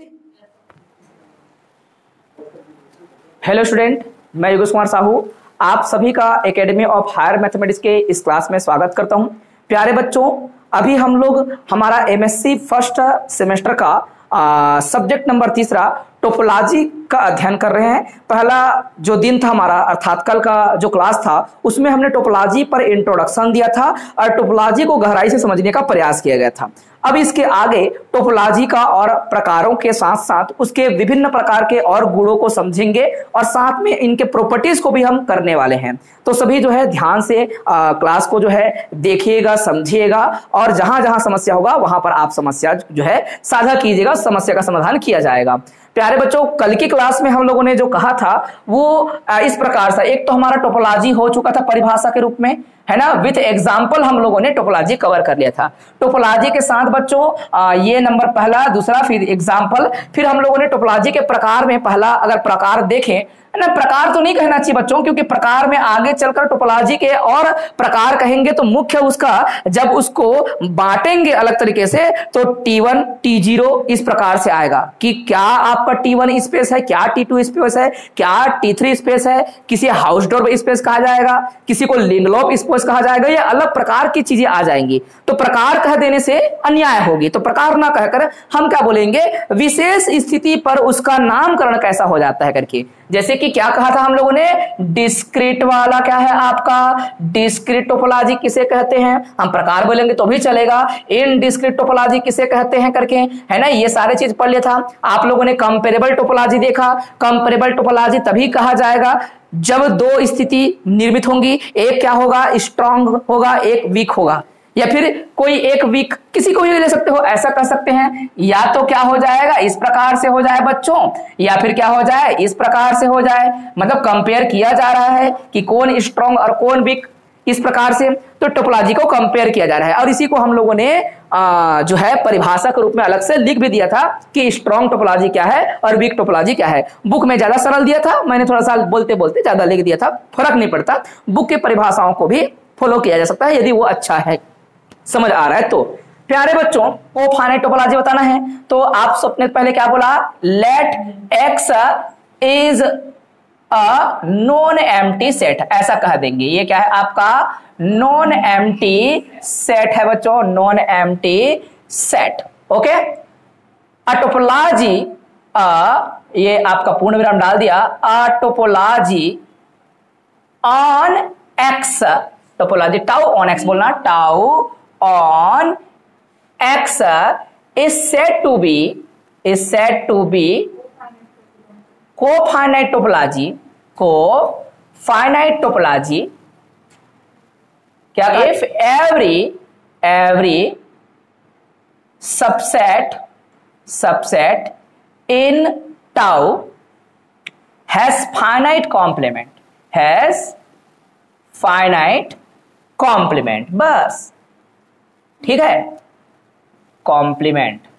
Hello student, मैं योगेश कुमार साहू आप सभी का एकेडमी ऑफ हायर मैथमेटिक्स के इस क्लास में स्वागत करता हूं। प्यारे बच्चों, अभी हम लोग हमारा एमएससी फर्स्ट सेमेस्टर का सब्जेक्ट नंबर 3 टोपोलॉजी का अध्ययन कर रहे हैं। पहला जो दिन था हमारा अर्थात कल का जो क्लास था उसमें हमने टोपोलॉजी पर इंट्रोडक्शन दिया था और टोपोलॉजी को गहराई से समझने का प्रयास किया गया था। अब इसके आगे टोपोलॉजी का और प्रकारों के साथ साथ उसके विभिन्न प्रकार के और गुणों को समझेंगे और साथ में इनके प्रॉपर्टीज को भी हम करने वाले हैं। तो सभी जो है ध्यान से क्लास को जो है देखिएगा, समझिएगा और जहां जहां समस्या होगा वहां पर आप समस्या जो है साझा कीजिएगा, समस्या का समाधान किया जाएगा। प्यारे बच्चों, कल की क्लास में हम लोगों ने जो कहा था वो इस प्रकार से, एक तो हमारा टोपोलॉजी हो चुका था परिभाषा के रूप में, है ना, विथ एग्जाम्पल हम लोगों ने टोपोलॉजी कवर कर लिया था। टोपोलॉजी के साथ बच्चों ये नंबर पहला, दूसरा, फिर एग्जाम्पल, फिर हम लोगों ने टोपोलॉजी के प्रकार में पहला अगर प्रकार देखें ना, प्रकार तो नहीं कहना चाहिए बच्चों, क्योंकि प्रकार में आगे चलकर टोपोलॉजी के और प्रकार कहेंगे तो मुख्य उसका जब उसको बांटेंगे अलग तरीके से तो T1 T0 इस प्रकार से आएगा कि क्या आपका T1 स्पेस है, क्या T2 स्पेस है, क्या T3 स्पेस है, किसी हाउसडोर्फ स्पेस कहा जाएगा, किसी को लिंडलोफ स्पेस कहा जाएगा, ये अलग प्रकार की चीजें आ जाएंगी। तो प्रकार कह देने से अन्याय होगी, तो प्रकार ना कहकर हम क्या बोलेंगे, विशेष स्थिति पर उसका नामकरण कैसा हो जाता है करके। जैसे कि क्या कहा था हम लोगों ने, डिस्क्रीट वाला क्या है आपका, डिस्क्रीट टोपोलॉजी किसे कहते हैं, हम प्रकार बोलेंगे तो भी चलेगा। इनडिस्क्रीट टोपोलॉजी किसे कहते हैं करके, है ना, ये सारे चीज पढ़ लिया था। आप लोगों ने कंपेरेबल टोपोलॉजी देखा, कंपेरेबल टोपोलॉजी तभी कहा जाएगा जब दो स्थिति निर्मित होंगी, एक क्या होगा, स्ट्रांग होगा, एक वीक होगा, या फिर कोई एक वीक, किसी को भी ले सकते हो, ऐसा कर सकते हैं। या तो क्या हो जाएगा, इस प्रकार से हो जाए बच्चों, या फिर क्या हो जाए, इस प्रकार से हो जाए। मतलब कंपेयर किया जा रहा है कि कौन स्ट्रांग और कौन वीक, इस प्रकार से तो टोपोलॉजी को कंपेयर किया जा रहा है। और इसी को हम लोगों ने जो है परिभाषा के रूप में अलग से लिख भी दिया था कि स्ट्रांग टोपोलॉजी क्या है और वीक टोपोलॉजी क्या है। बुक में ज्यादा सरल दिया था, मैंने थोड़ा सा बोलते बोलते ज्यादा लिख दिया था, फर्क नहीं पड़ता। बुक की परिभाषाओं को भी फॉलो किया जा सकता है यदि वो अच्छा है, समझ आ रहा है तो। प्यारे बच्चों, कोफाइनाइट टोपोलॉजी बताना है तो आप सबने पहले क्या बोला, let X is a non empty set, ऐसा कह देंगे। ये क्या है आपका नॉन एम्प्टी सेट है बच्चों, non empty set. Okay, a topology, ये आपका पूर्ण विराम डाल दिया, a topology on X, topology tau on X बोलना, tau on x is said to be cofinite topology क्या, if every subset in tau has finite complement, बस ठीक है, कॉम्प्लीमेंट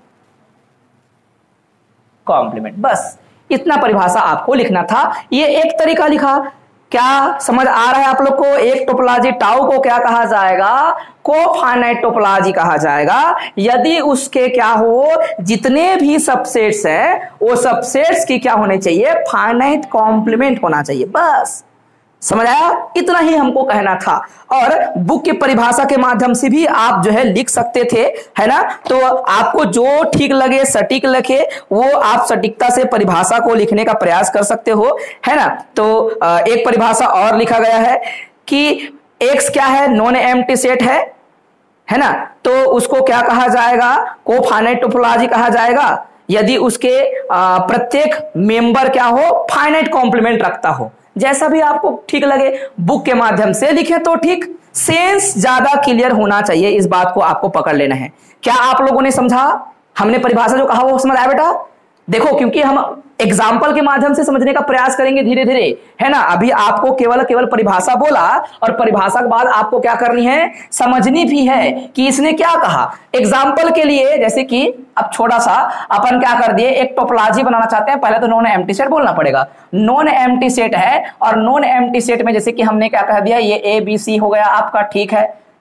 बस इतना परिभाषा आपको लिखना था। ये एक तरीका लिखा, क्या समझ आ रहा है आप लोग को। एक टोपोलॉजी टाउ को क्या कहा जाएगा, कोफाइनाइट टोपोलॉजी कहा जाएगा यदि उसके क्या हो, जितने भी सबसेट्स हैं वो सबसेट्स की क्या होने चाहिए, फाइनाइट कॉम्प्लीमेंट होना चाहिए। बस समझ आया, इतना ही हमको कहना था। और बुक की परिभाषा के माध्यम से भी आप जो है लिख सकते थे, है ना। तो आपको जो ठीक लगे, सटीक लगे, वो आप सटीकता से परिभाषा को लिखने का प्रयास कर सकते हो, है ना। तो एक परिभाषा और लिखा गया है कि एक्स क्या है, नॉन एम्प्टी सेट है ना, तो उसको क्या कहा जाएगा, कोफाइनाइट टोपोलॉजी कहा जाएगा यदि उसके प्रत्येक मेंबर क्या हो, फाइनाइट कॉम्प्लीमेंट रखता हो। जैसा भी आपको ठीक लगे, बुक के माध्यम से लिखे तो ठीक, सेंस ज्यादा क्लियर होना चाहिए, इस बात को आपको पकड़ लेना है। क्या आप लोगों ने समझा, हमने परिभाषा जो कहा वो समझ आया बेटा। देखो, क्योंकि हम एग्जाम्पल के माध्यम से समझने का प्रयास करेंगे धीरे धीरे, है ना। अभी आपको केवल परिभाषा बोला और परिभाषा के बाद आपको क्या करनी है, समझनी भी है कि इसने क्या कहा। एग्जाम्पल के लिए जैसे कि अब छोटा सा अपन क्या कर दिए, एक टोपोलॉजी बनाना चाहते हैं, पहले तो नॉन एम्प्टी सेट बोलना पड़ेगा। नॉन एम्प्टी सेट है और नॉन एम्प्टी सेट में जैसे कि हमने क्या कह दिया, ये ए बी सी हो गया आपका, ठीक है।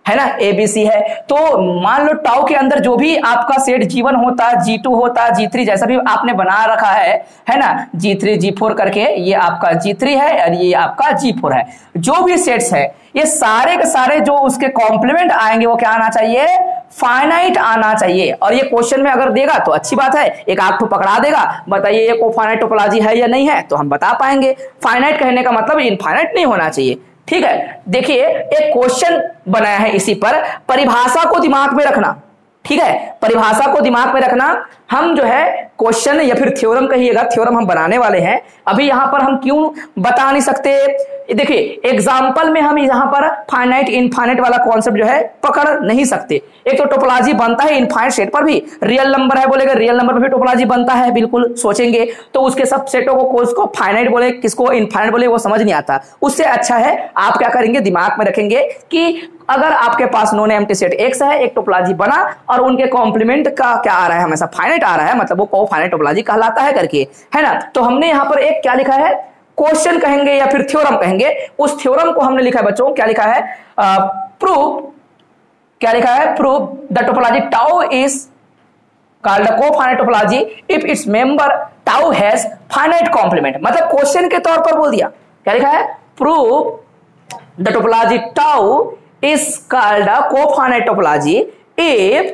है ना, ABC है। तो मान लो टाउ के अंदर जो भी आपका सेट G1 होता, G2 होता, G3 जैसा भी आपने बना रखा है ना, G3 G4 करके, ये आपका G3 है और ये आपका G4 है। जो भी सेट्स है ये सारे के सारे जो उसके कॉम्प्लीमेंट आएंगे वो क्या आना चाहिए, फाइनाइट आना चाहिए। और ये क्वेश्चन में अगर देगा तो अच्छी बात है, एक आध तो पकड़ा देगा, बताइए ये कोफाइनाइट टोपोलॉजी है या नहीं है, तो हम बता पाएंगे। फाइनाइट कहने का मतलब इनफाइनाइट नहीं होना चाहिए। ठीक है, देखिए एक क्वेश्चन बनाया है इसी पर, परिभाषा को दिमाग में रखना। ठीक है, परिभाषा को दिमाग में रखना। हम जो है क्वेश्चन या फिर थ्योरम कहिएगा, थ्योरम हम बनाने वाले हैं। अभी यहां पर हम क्यों बता नहीं सकते, देखिए एग्जाम्पल में हम यहां पर फाइनाइट इनफाइनाइट वाला कॉन्सेप्ट जो है पकड़ नहीं सकते। एक तो टोपोलॉजी बनता है इनफाइनाइट सेट पर भी, रियल नंबर है बोलेगा, रियल नंबर पर भी टोपोलॉजी बनता है, बिल्कुल सोचेंगे तो उसके सब सेटों को किसको फाइनाइट बोले किसको इनफाइनाइट बोले वो समझ नहीं आता। उससे अच्छा है आप क्या करेंगे, दिमाग में रखेंगे कि अगर आपके पास नॉन एम्प्टी सेट X है, एक टोपोलॉजी बना और उनके कॉम्प्लीमेंट का क्या आ रहा है, हमेशा फाइनाइट आ रहा है, मतलब वो कोफाइनाइट टोपोलॉजी कहलाता है करके, है ना। तो हमने यहां पर एक क्या लिखा है, क्वेश्चन कहेंगे या फिर थ्योरम कहेंगे। उस थ्योरम को हमने लिखा है बच्चों, क्या लिखा है, प्रूव, क्या लिखा है, prove the topology tau is called a cofinite topology if its member tau has finite complement. मतलब क्वेश्चन के तौर पर बोल दिया, क्या लिखा है, prove the topology tau is called a cofinite topology if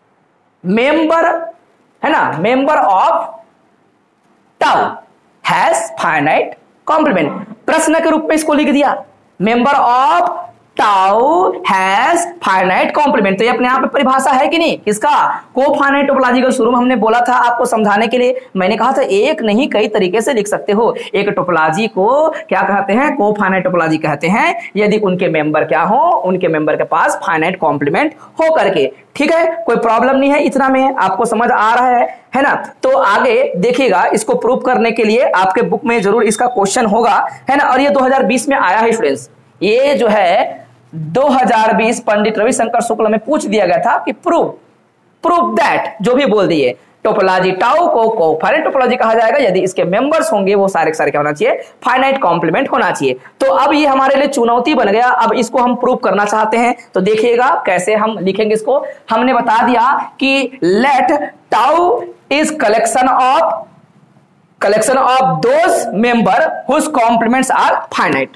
member, है ना, member of tau has finite complement। प्रश्न के रूप में इसको लिख दिया, member of tau has finite complement। तो ये अपने आप में परिभाषा है कि नहीं, किसका, कोफाइनाइट टोपोलॉजी का शुरू में हमने बोला था आपको समझाने के लिए, मैंने कहा था एक नहीं कई तरीके से लिख सकते हो। एक टोपोलॉजी को क्या कहते हैं, कोफाइनाइट टोपोलॉजी कहते हैं यदि उनके मेंबर क्या हो, उनके मेंबर के पास फाइनाइट कॉम्प्लीमेंट हो करके। ठीक है, कोई प्रॉब्लम नहीं है, इतना में आपको समझ आ रहा है ना। तो आगे देखिएगा, इसको प्रूव करने के लिए आपके बुक में जरूर इसका क्वेश्चन होगा, है ना। और ये 2020 में आया है स्टूडेंट्स, ये जो है 2020 पंडित रविशंकर शुक्ल में पूछ दिया गया था कि प्रूव दैट, जो भी बोल दिए, टोपोलॉजी टाउ को कोफाइनाइट टोपोलॉजी कहा जाएगा यदि इसके मेंबर्स होंगे वो सारे के सारे क्या होना चाहिए, फाइनाइट कॉम्प्लीमेंट होना चाहिए। तो अब ये हमारे लिए चुनौती बन गया, अब इसको हम प्रूव करना चाहते हैं। तो देखिएगा कैसे हम लिखेंगे इसको। हमने बता दिया कि let tau is collection of those member whose complements are finite.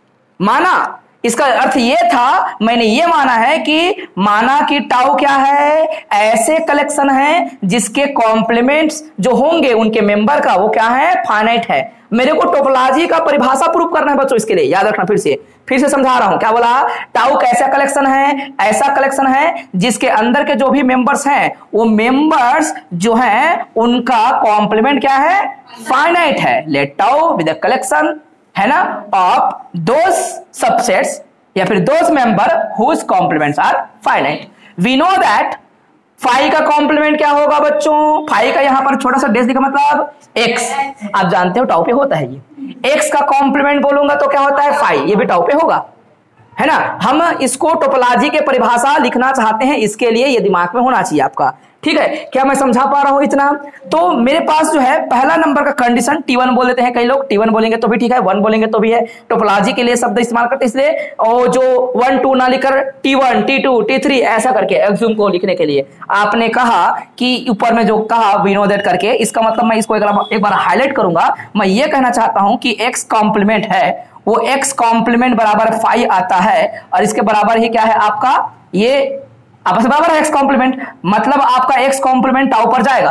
माना, इसका अर्थ ये था, मैंने ये माना है कि माना कि टाउ क्या है, ऐसे कलेक्शन है जिसके कॉम्प्लीमेंट्स जो होंगे उनके मेंबर का वो क्या है, फाइनाइट है। मेरे को टोपोलॉजी का परिभाषा प्रूव करना है बच्चों, इसके लिए याद रखना, फिर से समझा रहा हूं। क्या बोला, टाउ कैसा कलेक्शन है, ऐसा कलेक्शन है जिसके अंदर के जो भी मेंबर्स हैं वो मेंबर्स जो हैं उनका कॉम्प्लीमेंट क्या है, फाइनाइट है। Let tau with the collection, है ना, ऑफ दोज सबसेट्स या फिर those member whose complements are finite. We know that phi का कॉम्प्लीमेंट क्या होगा बच्चों, फाई का यहां पर छोटा सा डेस दिखा मतलब एक्स, आप जानते हो टाउ पे होता है ये, एक्स का कॉम्प्लीमेंट बोलूंगा तो क्या होता है, फाई, ये भी टाउ पे होगा, है ना। हम इसको टोपोलॉजी के परिभाषा लिखना चाहते हैं, इसके लिए ये दिमाग में होना चाहिए आपका। ठीक है, क्या मैं समझा पा रहा हूं इतना। तो मेरे पास जो है पहला नंबर का कंडीशन T1 बोल देते हैं कई लोग, T1 बोलेंगे तो भी ठीक है, 1 बोलेंगे तो भी है, टोपोलॉजी के लिए शब्द इस्तेमाल करते हैं इसलिए, और जो 1 2 ना लिखकर T1 T2 T3 ऐसा करके एक्सुम को लिखने के लिए आपने कहा कि ऊपर में जो कहा वी नो दैट करके, इसका मतलब मैं इसको एक बार हाईलाइट करूंगा। मैं ये कहना चाहता हूं कि एक्स कॉम्प्लीमेंट है वो एक्स कॉम्प्लीमेंट बराबर फाई आता है, और इसके बराबर ही क्या है आपका, ये आपस में बराबर है एक्स कॉम्प्लीमेंट, मतलब आपका एक्स कॉम्प्लीमेंट टाउ पर जाएगा।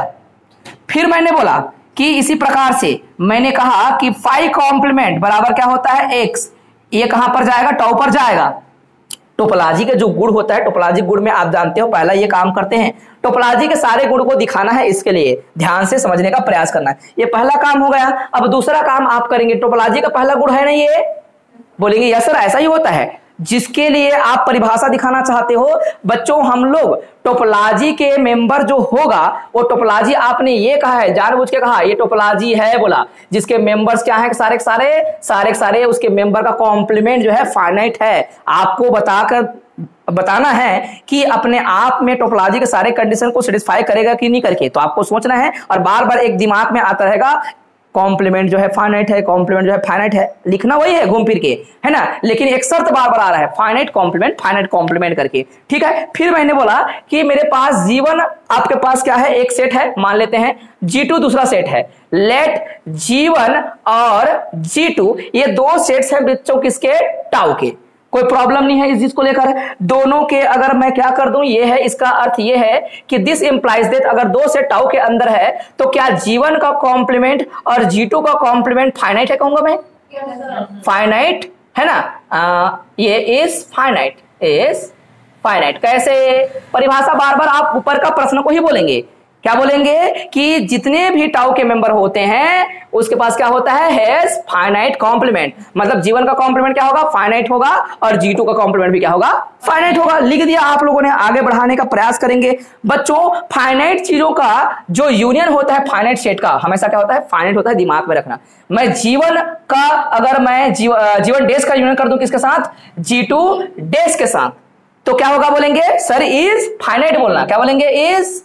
फिर मैंने बोला कि इसी प्रकार से मैंने कहा कि फाई कॉम्प्लीमेंट बराबर क्या होता है, एक्स, ये कहां पर जाएगा, टाउ पर जाएगा। टोपोलॉजी का जो गुण होता है, टोपोलॉजी गुण में आप जानते हो पहला ये काम करते हैं, टोपोलॉजी के सारे गुण को दिखाना है, इसके लिए ध्यान से समझने का प्रयास करना है। ये पहला काम हो गया। अब दूसरा काम आप करेंगे, टोपोलॉजी का पहला गुण है ना ये, बोलेंगे यस सर ऐसा ही होता है, जिसके लिए आप परिभाषा दिखाना चाहते हो। बच्चों हम लोग टोपोलॉजी के मेंबर जो होगा वो टोपोलॉजी, आपने ये कहा है जानबूझ के कहा ये टोपोलॉजी है बोला, जिसके मेंबर्स क्या है, सारे के सारे उसके मेंबर का कॉम्प्लीमेंट जो है फाइनाइट है। आपको बताना है कि अपने आप में टोपोलॉजी के सारे कंडीशन को सेटिस्फाई करेगा कि नहीं करके, तो आपको सोचना है और बार बार एक दिमाग में आता रहेगा कॉम्प्लीमेंट जो है फाइनाइट है, कॉम्प्लीमेंट जो है फाइनाइट है, लिखना वही है घूम फिर के, है ना, लेकिन एक शर्त बार बार आ रहा है, फाइनाइट कॉम्प्लीमेंट करके। ठीक है, फिर मैंने बोला कि मेरे पास G1 आपके पास क्या है, एक सेट है, मान लेते हैं G2 दूसरा सेट है। लेट G1 और G2 ये दो सेट्स हैं बच्चों किसके, टाउ के। कोई प्रॉब्लम नहीं है इस चीज को लेकर, दोनों के अगर मैं क्या कर दूं, ये है, इसका अर्थ ये है कि दिस इंप्लाइज दैट अगर दो सेट टाउ के अंदर है तो क्या G1 का कॉम्प्लीमेंट और G2 का कॉम्प्लीमेंट फाइनाइट है, कहूंगा मैं फाइनाइट, है ना, ये इज फाइनाइट। कैसे, परिभाषा बार बार आप ऊपर का प्रश्न को ही बोलेंगे, क्या बोलेंगे कि जितने भी टाउ के मेंबर होते हैं उसके पास क्या होता है, हैज फाइनाइट कॉम्प्लीमेंट, मतलब G1 का कॉम्प्लीमेंट क्या होगा, फाइनाइट होगा, और G2 का कॉम्प्लीमेंट भी क्या होगा, फाइनाइट होगा। लिख दिया आप लोगों ने, आगे बढ़ाने का प्रयास करेंगे बच्चों। फाइनाइट चीजों का जो यूनियन होता है फाइनाइट सेट का हमेशा क्या होता है, फाइनाइट होता है, दिमाग में रखना। मैं G1 का अगर मैं G1 डैश का यूनियन कर दूं किसके साथ, G2 डैश के साथ, तो क्या होगा, बोलेंगे सर इज फाइनाइट बोलना, क्या बोलेंगे, इज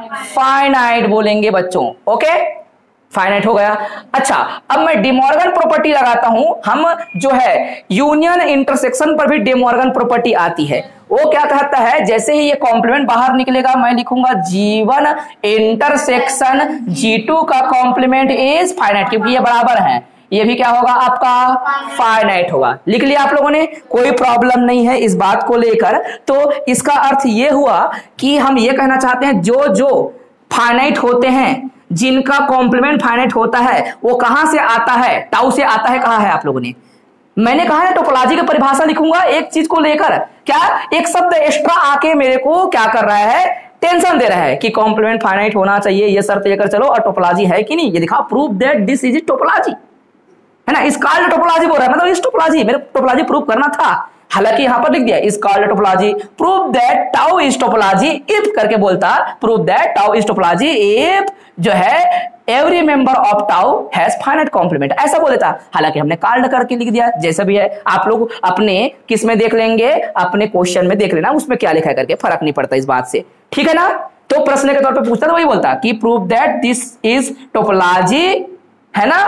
फाइनाइट बोलेंगे बच्चों। ओके, फाइनाइट हो गया। अच्छा, अब मैं डिमॉर्गन प्रॉपर्टी लगाता हूं, हम जो है यूनियन इंटरसेक्शन पर भी डिमॉर्गन प्रॉपर्टी आती है। वो क्या कहता है, जैसे ही ये कॉम्प्लीमेंट बाहर निकलेगा मैं लिखूंगा G1 इंटरसेक्शन G2 का कॉम्प्लीमेंट इज फाइनाइट, क्योंकि ये बराबर है, ये भी क्या होगा आपका, फाइनाइट होगा। लिख लिया आप लोगों ने, कोई प्रॉब्लम नहीं है इस बात को लेकर। तो इसका अर्थ ये हुआ कि हम ये कहना चाहते हैं जो जो फाइनाइट होते हैं, जिनका कॉम्प्लीमेंट फाइनाइट होता है, वो कहां से आता है, टाउ से आता है। कहा है आप लोगों ने, मैंने कहा है टोपोलॉजी की परिभाषा लिखूंगा एक चीज को लेकर, क्या एक शब्द एक्स्ट्रा आके मेरे को क्या कर रहा है, टेंशन दे रहा है कि कॉम्प्लीमेंट फाइनाइट होना चाहिए, ये शर्त लेकर चलो, और टोपोलॉजी है कि नहीं ये दिखा, prove that this is topology, है ना, इस कॉल्ड टोपोलॉजी बोल रहा है, मतलब इस टोपोलॉजी, मेरे टोपोलॉजी प्रूव करना था, हालांकि यहां पर लिख दिया is called topology, prove that tau is topology if करके बोलता, prove that tau is topology if जो है every member of tau has finite complement, ऐसा बोल देता, हालांकि हमने कॉल्ड करके लिख दिया। जैसा भी है आप लोग अपने किस में देख लेंगे, अपने क्वेश्चन में देख लेना, उसमें क्या लिखा है करके, फर्क नहीं पड़ता इस बात से, ठीक है ना। तो प्रश्न के तौर पर पूछता तो वही बोलता कि prove that this is topology, है ना,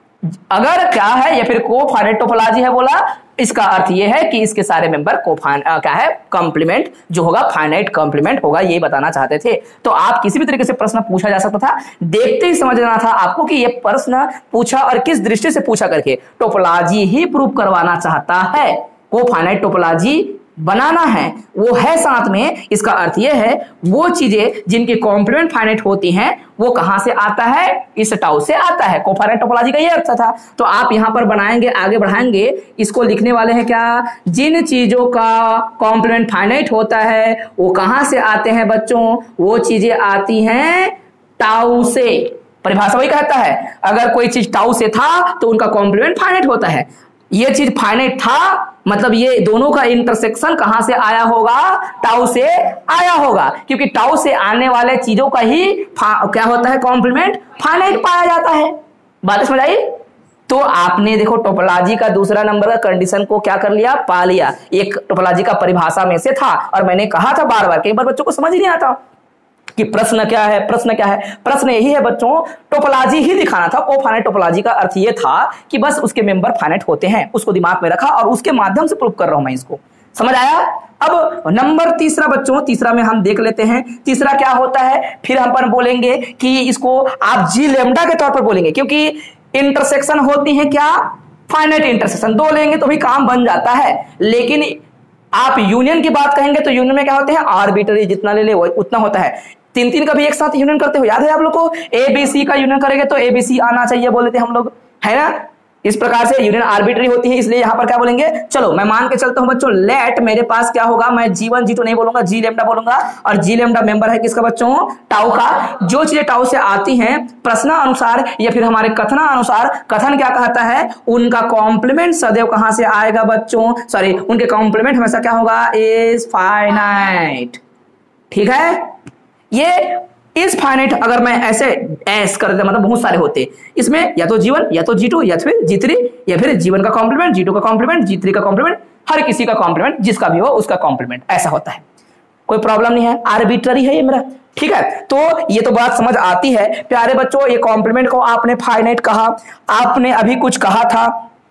अगर क्या है या फिर को फाइनाइट टोपोलॉजी है बोला, इसका अर्थ यह है कि इसके सारे मेंबर को क्या है, कॉम्प्लीमेंट जो होगा फाइनाइट कॉम्प्लीमेंट होगा, ये बताना चाहते थे। तो आप किसी भी तरीके से प्रश्न पूछा जा सकता था, देखते ही समझ लेना था आपको कि ये प्रश्न पूछा और किस दृष्टि से पूछा करके, टोपोलॉजी ही प्रूव करवाना चाहता है, को फाइनाइट टोपोलॉजी बनाना है, वो है साथ में, इसका अर्थ यह है वो चीजें जिनकी कॉम्प्लीमेंट फाइनाइट होती हैं वो कहां से आता है, इस टाउ से आता है, कोफाइनाइट टोपोलॉजी का ये अर्थ था। तो आप यहां पर बनाएंगे, आगे बढ़ाएंगे, इसको लिखने वाले हैं क्या, जिन चीजों का कॉम्प्लीमेंट फाइनाइट होता है वो कहां से आते हैं बच्चों, वो चीजें आती हैं टाउ से। परिभाषा वही कहता है, अगर कोई चीज टाउ से था तो उनका कॉम्प्लीमेंट फाइनाइट होता है, ये चीज फाइनाइट था मतलब ये दोनों का इंटरसेक्शन कहां से आया होगा, टाउ से आया होगा, क्योंकि टाउ से आने वाले चीजों का ही क्या होता है, कॉम्प्लीमेंट फाइनाइट पाया जाता है। बात समझ आई। तो आपने देखो टोपोलॉजी का दूसरा नंबर का कंडीशन को क्या कर लिया, पा लिया, एक टोपोलॉजी का परिभाषा में से था। और मैंने कहा था बार बार, कई बार बच्चों को समझ ही नहीं आता कि प्रश्न क्या है, प्रश्न क्या है, प्रश्न यही है बच्चों, टोपोलॉजी ही दिखाना था। कोफाइनाइट टोपोलॉजी का अर्थ ये था कि बस उसके मेंबर फाइनाइट होते हैं, उसको दिमाग में रखा और उसके माध्यम से प्रूव कर रहा हूं मैं इसको, समझ आया। अब नंबर तीसरा बच्चों, तीसरा में हम देख लेते हैं तीसरा क्या होता है। फिर हम पर बोलेंगे कि इसको आप जी लेमडा के तौर पर बोलेंगे, क्योंकि इंटरसेक्शन होती है क्या, फाइनाइट इंटरसेक्शन, दो लेंगे तो भी काम बन जाता है। लेकिन आप यूनियन की बात कहेंगे तो यूनियन में क्या होते हैं, आर्बिट्ररी, जितना ले ले उतना होता है। तीन तीन का भी एक साथ यूनियन करते हो, याद है आप लोग को, एबीसी का यूनियन करेंगे तो एबीसी आना चाहिए बोले थे हम लोग, है ना। इस प्रकार से यूनियन आर्बिट्ररी होती है, इसलिए यहां पर क्या बोलेंगे, चलो मैं मान के चलता हूं बच्चों, लेट मेरे पास क्या होगा, मैं G1 G2 नहीं बोलूंगा, जी लेमडा बोलूंगा, और जी लेमडा मेंबर है किसका बच्चों, टाउ का। जो चीजें टाउ से आती हैं प्रश्न अनुसार या फिर हमारे कथना अनुसार, कथन क्या कहता है, उनका कॉम्प्लीमेंट सदैव कहां से आएगा बच्चों, सॉरी उनके कॉम्प्लीमेंट हमेशा क्या होगा, इज फाइनाइट, ठीक है। ये इस फाइनाइट अगर मैं ऐसे एस कर देता, मतलब बहुत सारे होते, इसमें या तो G1 या तो G2 या फिर G3 या फिर G1 का कॉम्प्लीमेंट, G2 का कॉम्प्लीमेंट, G3 का कॉम्प्लीमेंट, हर किसी का कॉम्प्लीमेंट, जिसका भी हो उसका कॉम्प्लीमेंट, ऐसा होता है। कोई प्रॉब्लम नहीं है, आर्बिट्ररी है ये मेरा। ठीक है, तो ये तो बात समझ आती है प्यारे बच्चों। ये कॉम्प्लीमेंट को आपने फाइनाइट कहा, आपने अभी कुछ कहा था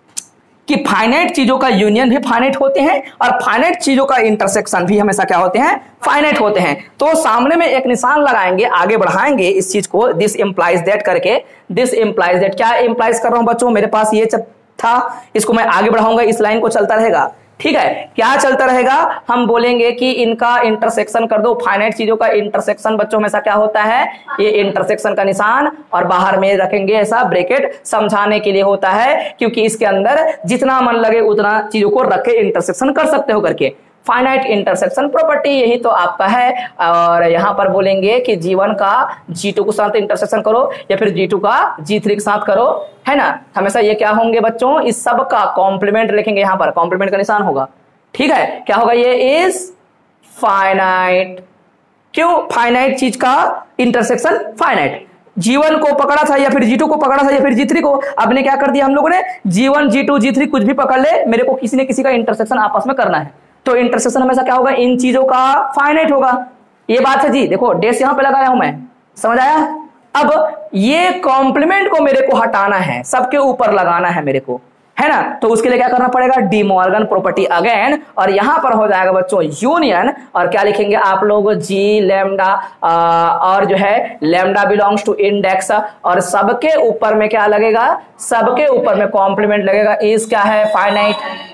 कि फाइनाइट चीजों का यूनियन भी फाइनाइट होते हैं और फाइनाइट चीजों का इंटरसेक्शन भी हमेशा क्या होते हैं, फाइनाइट होते हैं। तो सामने में एक निशान लगाएंगे, आगे बढ़ाएंगे इस चीज को, दिस इंप्लाइज दैट करके। दिस इंप्लाइज दैट क्या इंप्लाइज कर रहा हूं बच्चों, मेरे पास ये था, इसको मैं आगे बढ़ाऊंगा, इस लाइन को चलता रहेगा। ठीक है, क्या चलता रहेगा, हम बोलेंगे कि इनका इंटरसेक्शन कर दो। फाइनाइट चीजों का इंटरसेक्शन बच्चों हमेशा क्या होता है, ये इंटरसेक्शन का निशान और बाहर में रखेंगे ऐसा ब्रैकेट, समझाने के लिए होता है, क्योंकि इसके अंदर जितना मन लगे उतना चीजों को रख के इंटरसेक्शन कर सकते हो करके। फाइनाइट इंटरसेक्शन प्रॉपर्टी यही तो आपका है। और यहां पर बोलेंगे कि G1 का G2 के साथ इंटरसेक्शन करो या फिर G2 का G3 के साथ करो, है ना। हमेशा ये क्या होंगे बच्चों, इस सब का कॉम्प्लीमेंट लिखेंगे, यहां पर कॉम्प्लीमेंट का निशान होगा। ठीक है, क्या होगा, ये इज फाइनाइट। क्यों, फाइनाइट चीज का इंटरसेक्शन फाइनाइट। G1 को पकड़ा था या फिर G2 को पकड़ा था या फिर G3 को, अब ने क्या कर दिया हम लोगों ने, G1 G2 G3 कुछ भी पकड़ ले, मेरे को किसी ने किसी का इंटरसेक्शन आपस में करना है, तो इंटरसेक्शन हमेशा क्या होगा, इन चीजों का फाइनाइट होगा। ये बात है जी, देखो डैश यहां पे लगाया हूं मैं, समझ आया। अब ये कॉम्प्लीमेंट को मेरे को हटाना है, सबके ऊपर लगाना है मेरे को, है ना। तो उसके लिए क्या करना पड़ेगा, डी मॉर्गन प्रॉपर्टी अगेन, और यहां पर हो जाएगा बच्चों यूनियन, और क्या लिखेंगे आप लोग, जी लैम्डा और जो है लैम्डा बिलोंग्स टू इंडेक्स, और सबके ऊपर में क्या लगेगा, सबके ऊपर में कॉम्प्लीमेंट लगेगा, इज क्या है, फाइनाइट।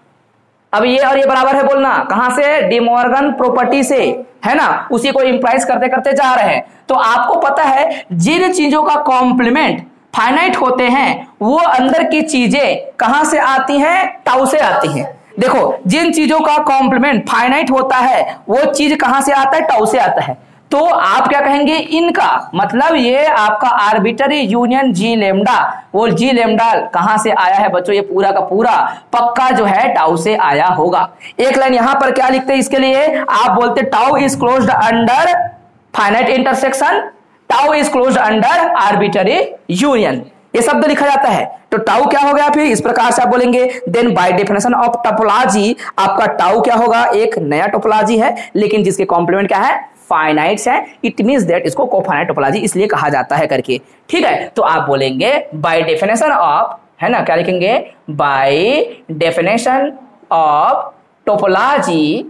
अब ये और ये बराबर है बोलना, कहां से, डी मॉर्गन प्रॉपर्टी से, है ना, उसी को इंप्लाइज करते करते जा रहे हैं। तो आपको पता है जिन चीजों का कॉम्प्लीमेंट फाइनाइट होते हैं वो अंदर की चीजें कहां से आती हैं, टाउ से आती हैं। देखो जिन चीजों का कॉम्प्लीमेंट फाइनाइट होता है वो चीज कहां से आता है, टाउ से आता है। तो आप क्या कहेंगे, इनका मतलब ये आपका आर्बिट्ररी यूनियन जी लेमडा, वो जी लेमडा कहां से आया है बच्चों, ये पूरा का पूरा पक्का जो है टाउ से आया होगा। एक लाइन यहां पर क्या लिखते हैं इसके लिए, आप बोलते tau is closed under finite intersection, tau is closed under arbitrary union, ये शब्द लिखा जाता है। तो टाउ क्या हो गया, फिर इस प्रकार से आप बोलेंगे, then by definition of topology आपका टाउ क्या होगा, एक नया टोपोलॉजी है लेकिन जिसके कॉम्प्लीमेंट क्या है, फाइनाइट्स है। इट मींस दैट इसको कोफाइनाइट टोपोलॉजी इसलिए कहा जाता है करके। ठीक है, तो आप बोलेंगे बाय डेफिनेशन ऑफ, है ना, क्या लिखेंगे, by definition of topology,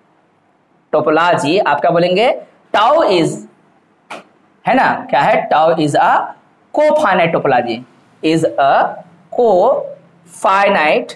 topology आप क्या बोलेंगे, टाउ इज, है ना, क्या है, tau is a cofinite topology, is a cofinite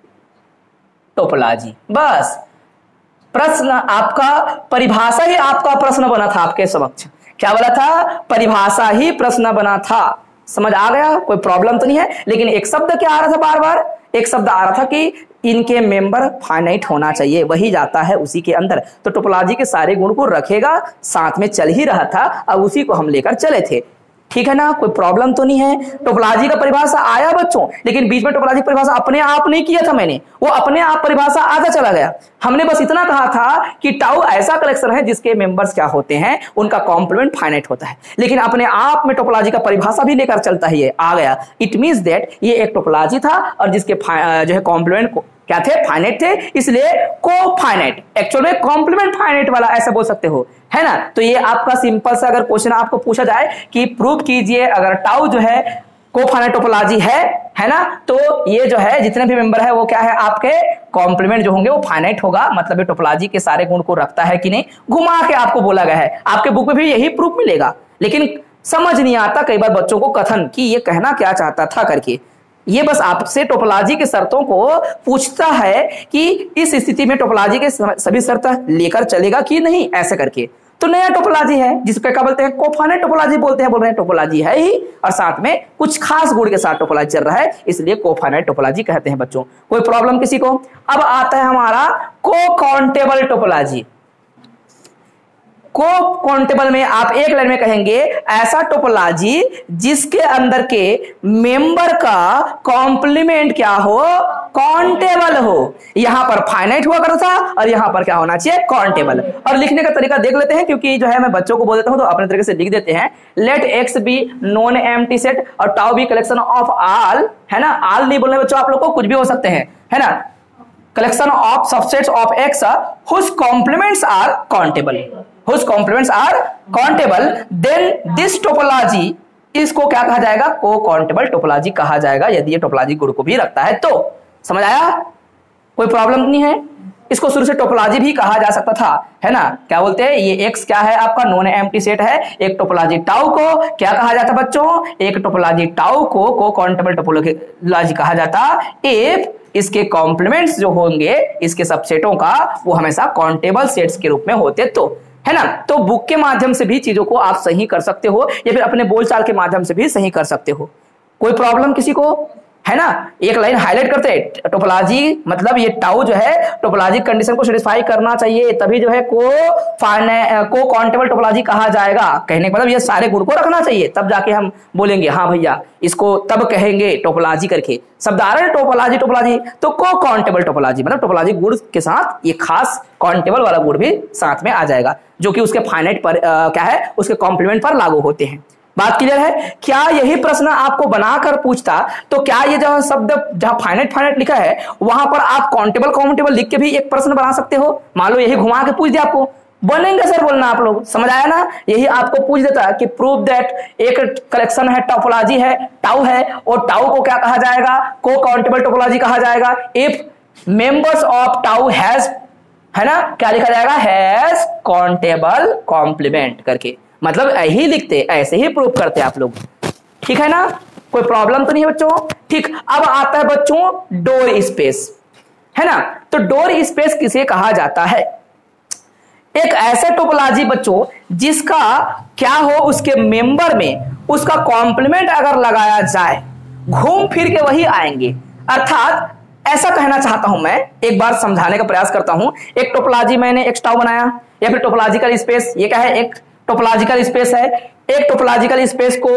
topology. बस प्रश्न आपका, परिभाषा ही आपका प्रश्न बना था आपके समक्ष, क्या बोला था, परिभाषा ही प्रश्न बना था। समझ आ गया, कोई प्रॉब्लम तो नहीं है। लेकिन एक शब्द क्या आ रहा था बार बार, एक शब्द आ रहा था कि इनके मेंबर फाइनाइट होना चाहिए, वही जाता है उसी के अंदर। तो टोपोलॉजी के सारे गुण को रखेगा, साथ में चल ही रहा था, अब उसी को हम लेकर चले थे। ठीक है ना, कोई प्रॉब्लम तो नहीं है। टोपोलॉजी का परिभाषा आया बच्चों, लेकिन बीच में टोपोलॉजी की परिभाषा अपने आप नहीं किया था मैंने, वो अपने आप परिभाषा आता चला गया। हमने बस इतना कहा था कि टाउ ऐसा कलेक्शन है जिसके मेंबर्स क्या होते हैं, उनका कॉम्प्लीमेंट फाइनाइट होता है, लेकिन अपने आप में टोपोलॉजी का परिभाषा भी लेकर चलता है, ये आ गया। इट मींस दैट ये एक टोपोलॉजी था और जिसके जो है कॉम्प्लीमेंट क्या थे, फाइनाइट थे, इसलिए कोफाइनाइट, एक्चुअल में कॉम्प्लीमेंट फाइनाइट वाला ऐसा बोल सकते हो, है ना। तो ये आपका सिंपल सा अगर क्वेश्चन आपको पूछा जाए कि प्रूव कीजिए अगर टाउ जो है कोफाइनाइट टोपोलॉजी है ना, तो ये जो है जितने भी मेंबर है वो क्या है, आपके कॉम्प्लीमेंट जो होंगे वो फाइनाइट होगा, मतलब ये टोपोलॉजी के सारे गुण को रखता है कि नहीं, घुमा के आपको बोला गया है। आपके बुक में भी यही प्रूफ मिलेगा, लेकिन समझ नहीं आता कई बार बच्चों को कथन कि ये कहना क्या चाहता था करके। ये बस आपसे टोपोलॉजी के शर्तों को पूछता है कि इस स्थिति में टोपोलॉजी के सभी शर्त लेकर चलेगा कि नहीं, ऐसे करके। तो नया टोपोलॉजी है जिसको क्या बोलते हैं, कोफाइनाइट टोपोलॉजी बोलते हैं, बोल रहे हैं टोपोलॉजी है ही और साथ में कुछ खास गुण के साथ टोपोलॉजी चल रहा है, इसलिए कोफाइनाइट टोपोलॉजी कहते हैं बच्चों। कोई प्रॉब्लम किसी को। अब आता है हमारा को-काउंटेबल टोपोलॉजी। को-काउंटेबल में आप एक लाइन में कहेंगे ऐसा टोपोलॉजी जिसके अंदर के मेंबर का कॉम्प्लीमेंट क्या हो, काउंटेबल हो। यहां पर फाइनाइट हुआ करता था और यहां पर क्या होना चाहिए, काउंटेबल। और लिखने का तरीका देख लेते हैं, क्योंकि जो है मैं बच्चों को बोल देता हूं तो अपने तरीके से लिख देते हैं। Let X be non empty set और tau be collection of all, है ना। ऑल नहीं बोलने बच्चों आप लोग को, कुछ भी हो सकते हैं, है ना। collection of subsets of X whose complements are countable, whose complements are countable, then this topology, इसको क्या कहा जाएगा, को काउंटेबल टोपोलॉजी कहा जाएगा यदि ये टोपोलॉजी गुण को भी रखता है तो। समझ आया, कोई प्रॉब्लम नहीं है। इसको शुरू से टोपोलॉजी भी कहा जा सकता था, है ना। क्या बोलते हैं, ये एक्स क्या है आपका, नॉन एम्प्टी सेट है। एक टोपोलॉजी टाउ को क्या कहा जाता बच्चों, एक टोपोलॉजी टाउ को काउंटेबल टोपोलॉजी कहा जाता इफ इसके कॉम्प्लीमेंट्स जो होंगे इसके सबसेटों का वो हमेशा काउंटेबल सेट्स के रूप में होते तो, है ना। तो बुक के माध्यम से भी चीजों को आप सही कर सकते हो या फिर अपने बोलचाल के माध्यम से भी सही कर सकते हो। कोई प्रॉब्लम किसी को, है ना। एक लाइन हाईलाइट करते हैं, टोपोलॉजी मतलब ये टाउ जो है टोपोलॉजी कंडीशन को सेटिस्फाई करना चाहिए, तभी जो है को काउंटेबल टोपोलॉजी कहा जाएगा। कहने का मतलब ये सारे गुण को रखना चाहिए, तब जाके हम बोलेंगे हाँ भैया इसको तब कहेंगे टोपोलॉजी करके। शब्दारण टोपोलॉजी तो को काउंटेबल टोपोलॉजी मतलब टोपोलॉजी गुण के साथ ये खास काउंटेबल वाला गुण भी साथ में आ जाएगा, जो कि उसके फाइनाइट पर क्या है, उसके कॉम्प्लीमेंट पर लागू होते हैं। बात क्लियर है। क्या यही प्रश्न आपको बनाकर पूछता तो क्या ये जो शब्द जहां फाइनाइट लिखा है वहां पर आप काउंटेबल लिख के भी एक प्रश्न बना सकते हो। मान लो यही घुमा के पूछ दिया आपको, बनेंगे सर बोलना आप लोग, समझ आया ना। यही आपको पूछ देता कि प्रूव दैट एक कलेक्शन है टोपोलॉजी है टाउ है और टाउ को क्या कहा जाएगा, को काउंटेबल टोपोलॉजी कहा जाएगा if members of tau has, है ना, क्या लिखा जाएगा, हैज काउंटेबल कॉम्प्लीमेंट करके। मतलब यही लिखते, ऐसे ही प्रूव करते आप लोग, ठीक है ना। कोई प्रॉब्लम तो नहीं है बच्चों। ठीक, अब आता है बच्चों डोर स्पेस, है ना। तो डोर स्पेस किसे कहा जाता है, एक ऐसा टोपोलॉजी बच्चों जिसका क्या हो, उसके मेंबर में उसका कॉम्प्लीमेंट अगर लगाया जाए घूम फिर के वही आएंगे। अर्थात ऐसा कहना चाहता हूं मैं, एक बार समझाने का प्रयास करता हूं। एक टोपोलॉजी मैंने एक टाउ बनाया या फिर टोपोलॉजिकल स्पेस, ये क्या है, एक टोपोलॉजिकल स्पेस है। एक टोपोलॉजिकल स्पेस को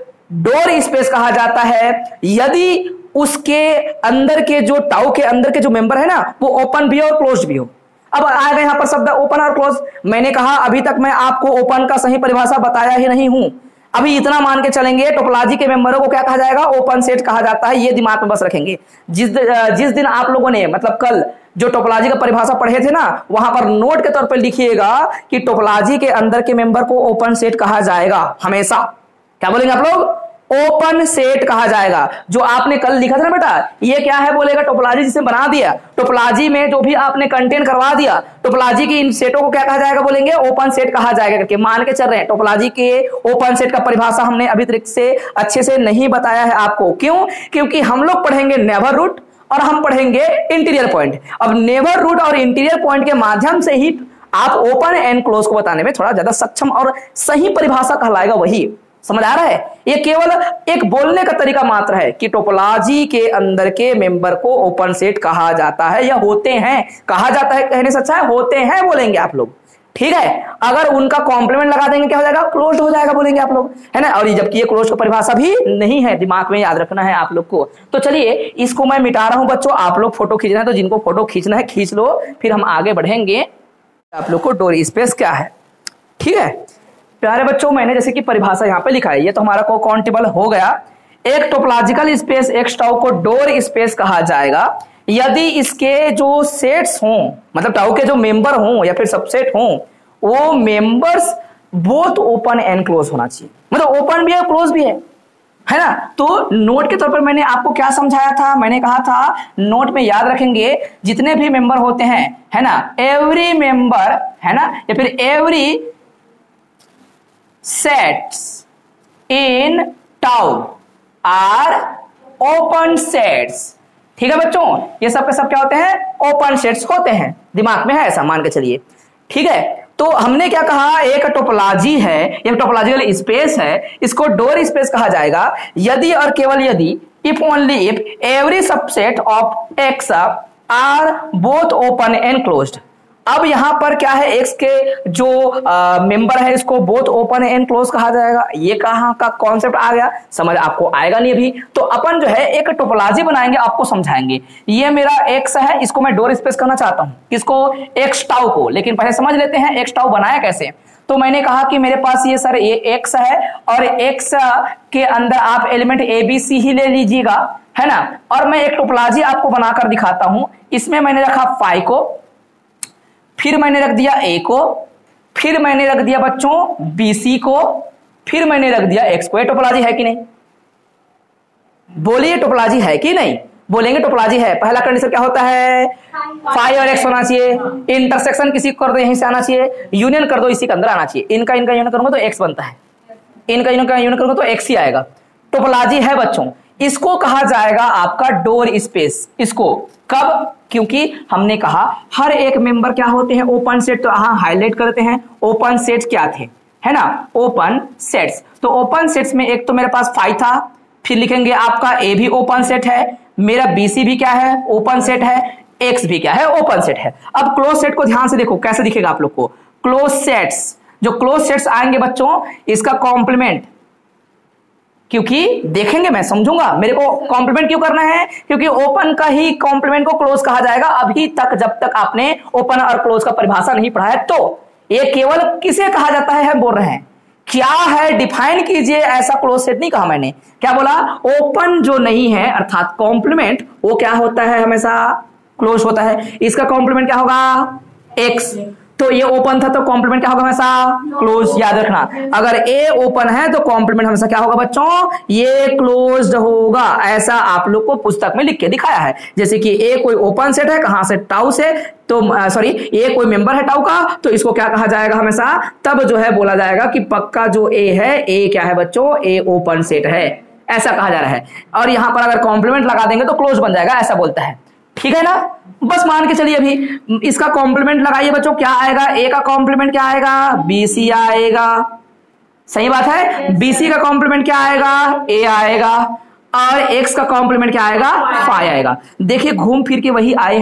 डोर स्पेस कहा जाता है यदि उसके अंदर के जो टाउ के अंदर के जो मेंबर है ना वो ओपन भी हो और क्लोज भी हो। अब आएगा यहां पर शब्द ओपन और क्लोज। मैंने कहा अभी तक मैं आपको ओपन का सही परिभाषा बताया ही नहीं हूं। अभी इतना मान के चलेंगे टोपोलॉजी के मेंबरों को क्या कहा जाएगा, ओपन सेट कहा जाता है। ये दिमाग में बस रखेंगे। जिस दिन आप लोगों ने मतलब कल जो टोपोलॉजी का परिभाषा पढ़े थे ना, वहां पर नोट के तौर पर लिखिएगा कि टोपोलॉजी के अंदर के मेंबर को ओपन सेट कहा जाएगा हमेशा। क्या बोलेंगे आप लोग, ओपन सेट कहा जाएगा। जो आपने कल लिखा था ना बेटा, ये क्या है बोलेगा, टोपोलॉजी जिसने बना दिया, टोपोलॉजी में जो भी आपने कंटेंट करवा दिया, टोपोलॉजी की इन सेटों को क्या कहा जाएगा बोलेंगे, ओपन सेट कहा जाएगा करके मान के चल रहे हैं। टोपोलॉजी के ओपन सेट का परिभाषा हमने अभी तक से अच्छे से नहीं बताया है आपको। क्यों, क्योंकि हम लोग पढ़ेंगे नेबर रूट और हम पढ़ेंगे इंटीरियर पॉइंट। अब नेबर रूट और इंटीरियर पॉइंट के माध्यम से ही आप ओपन एंड क्लोज को बताने में थोड़ा ज्यादा सक्षम और सही परिभाषा कहलाएगा वही। समझ आ रहा है। ये केवल एक बोलने का तरीका मात्र है कि टोपोलॉजी के अंदर के मेंबर को ओपन सेट कहा जाता है या होते हैं। कहा जाता है कहने से अच्छा है होते हैं बोलेंगे आप लोग, ठीक है। अगर उनका कॉम्प्लीमेंट लगा देंगे क्या हो जाएगा, क्लोज हो जाएगा बोलेंगे आप लोग, है ना। और ये जबकि ये क्लोज की परिभाषा भी नहीं है, दिमाग में याद रखना है आप लोग को। तो चलिए इसको मैं मिटा रहा हूं बच्चों, आप लोग फोटो खींचना है तो जिनको फोटो खींचना है खींच लो, फिर हम आगे बढ़ेंगे। आप लोग को डोर स्पेस क्या है, ठीक है प्यारे बच्चों। मैंने जैसे कि परिभाषा यहाँ पे लिखा है, ये तो हमारा को काउंटेबल हो गया। एक टोपोलॉजिकल स्पेस एक्स टाउ को डोर स्पेस कहा जाएगा यदि इसके जो सेट्स हों, मतलब टाउ के जो मेंबर हों या फिर सबसेट हों, वो members both open and close होना चाहिए। मतलब ओपन भी है क्लोज भी है ना। तो नोट के तौर पर मैंने आपको क्या समझाया था, मैंने कहा था नोट में याद रखेंगे जितने भी मेंबर होते हैं, है ना, एवरी मेंबर, है ना, या फिर every sets in tau are open sets। ठीक है बच्चों, ये सब के सब क्या होते हैं, ओपन सेट्स होते हैं। दिमाग में है ऐसा मान के चलिए, ठीक है। तो हमने क्या कहा, एक टोपोलॉजी है, एक टोपोलॉजिकल स्पेस है, इसको डोर स्पेस कहा जाएगा यदि और केवल यदि, if only if every subset of X are both open and closed. अब यहां पर क्या है, एक्स के जो मेंबर है इसको बोथ ओपन एंड क्लोज कहा जाएगा। ये कहां का कॉन्सेप्ट आ गया, समझ आपको आएगा नहीं अभी। तो अपन जो है एक टोपोलॉजी बनाएंगे, आपको समझाएंगे। ये मेरा एक्स है, इसको मैं डोर स्पेस करना चाहता हूं, किसको, एक्स टाउ को। लेकिन पहले समझ लेते हैं एक्स टाउ बनाया कैसे। तो मैंने कहा कि मेरे पास ये सर ये एक्स है और एक्स के अंदर आप एलिमेंट ए बी सी ही ले लीजिएगा, है ना। और मैं एक टोपोलॉजी आपको बनाकर दिखाता हूं। इसमें मैंने रखा फाई को, फिर मैंने रख दिया ए को, फिर मैंने रख दिया बच्चों बी सी को, फिर मैंने रख दिया एक्स को। ये टोपोलॉजी है कि नहीं? बोलिए टोपोलॉजी है कि नहीं? बोलेंगे टोपोलॉजी है। पहला कंडीशन क्या होता है? फाई और एक्स होना चाहिए। इंटरसेक्शन किसी को कर दो यहीं से आना चाहिए, यूनियन कर दो इसी के अंदर आना चाहिए। इनका यूनियन करूंगा तो एक्स बनता है, इनका यूनियन करूंगा तो एक्स ही आएगा। टोपोलॉजी है बच्चों। इसको कहा जाएगा आपका डोर स्पेस। इसको कब? क्योंकि हमने कहा हर एक मेंबर क्या होते हैं? Open set. तो यहां हाईलाइट करते हैं ओपन सेट्स क्या थे, है ना, ओपन सेट्स। तो ओपन सेट्स में एक तो मेरे पास फाई था, फिर लिखेंगे आपका ए भी ओपन सेट है, मेरा बीसी भी क्या है? ओपन सेट है, एक्स भी क्या है? ओपन सेट है। अब क्लोज सेट को ध्यान से देखो कैसे दिखेगा आप लोग को। क्लोज सेट्स, जो क्लोज सेट्स आएंगे बच्चों, इसका कॉम्प्लीमेंट, क्योंकि देखेंगे मैं समझूंगा मेरे को कॉम्प्लीमेंट क्यों करना है, क्योंकि ओपन का ही कॉम्प्लीमेंट को क्लोज कहा जाएगा। अभी तक जब तक आपने ओपन और क्लोज का परिभाषा नहीं पढ़ा है तो ये केवल किसे कहा जाता है हम बोल रहे हैं। क्या है? डिफाइन कीजिए। ऐसा क्लोज सेट नहीं कहा मैंने। क्या बोला? ओपन जो नहीं है अर्थात कॉम्प्लीमेंट, वो क्या होता है? हमेशा क्लोज होता है। इसका कॉम्प्लीमेंट क्या होगा? एक्स। तो ये ओपन था तो कॉम्प्लीमेंट क्या होगा? हमेशा क्लोज। याद रखना, अगर ए ओपन है तो कॉम्प्लीमेंट हमेशा क्या होगा बच्चों? ये क्लोज्ड होगा। ऐसा आप लोग को पुस्तक में लिख के दिखाया है। जैसे कि ए कोई ओपन सेट है, कहां से? टाउ से। तो सॉरी, ए कोई मेंबर है टाउ का, तो इसको क्या कहा जाएगा? हमेशा तब जो है बोला जाएगा कि पक्का जो ए है, ए क्या है बच्चों? ए ओपन सेट है, ऐसा कहा जा रहा है। और यहां पर अगर कॉम्प्लीमेंट लगा देंगे तो क्लोज बन जाएगा, ऐसा बोलता है। ठीक है ना? बस मान के चलिए। अभी इसका कॉम्प्लीमेंट लगाइए बच्चों, क्या आएगा? ए का कॉम्प्लीमेंट क्या आएगा? बीसी आएगा। सही बात है। बीसी का कॉम्प्लीमेंट क्या आएगा? ए आएगा। और एक्स का कॉम्प्लीमेंट क्या आएगा? फाई आएगा। देखिए घूम फिर के वही आए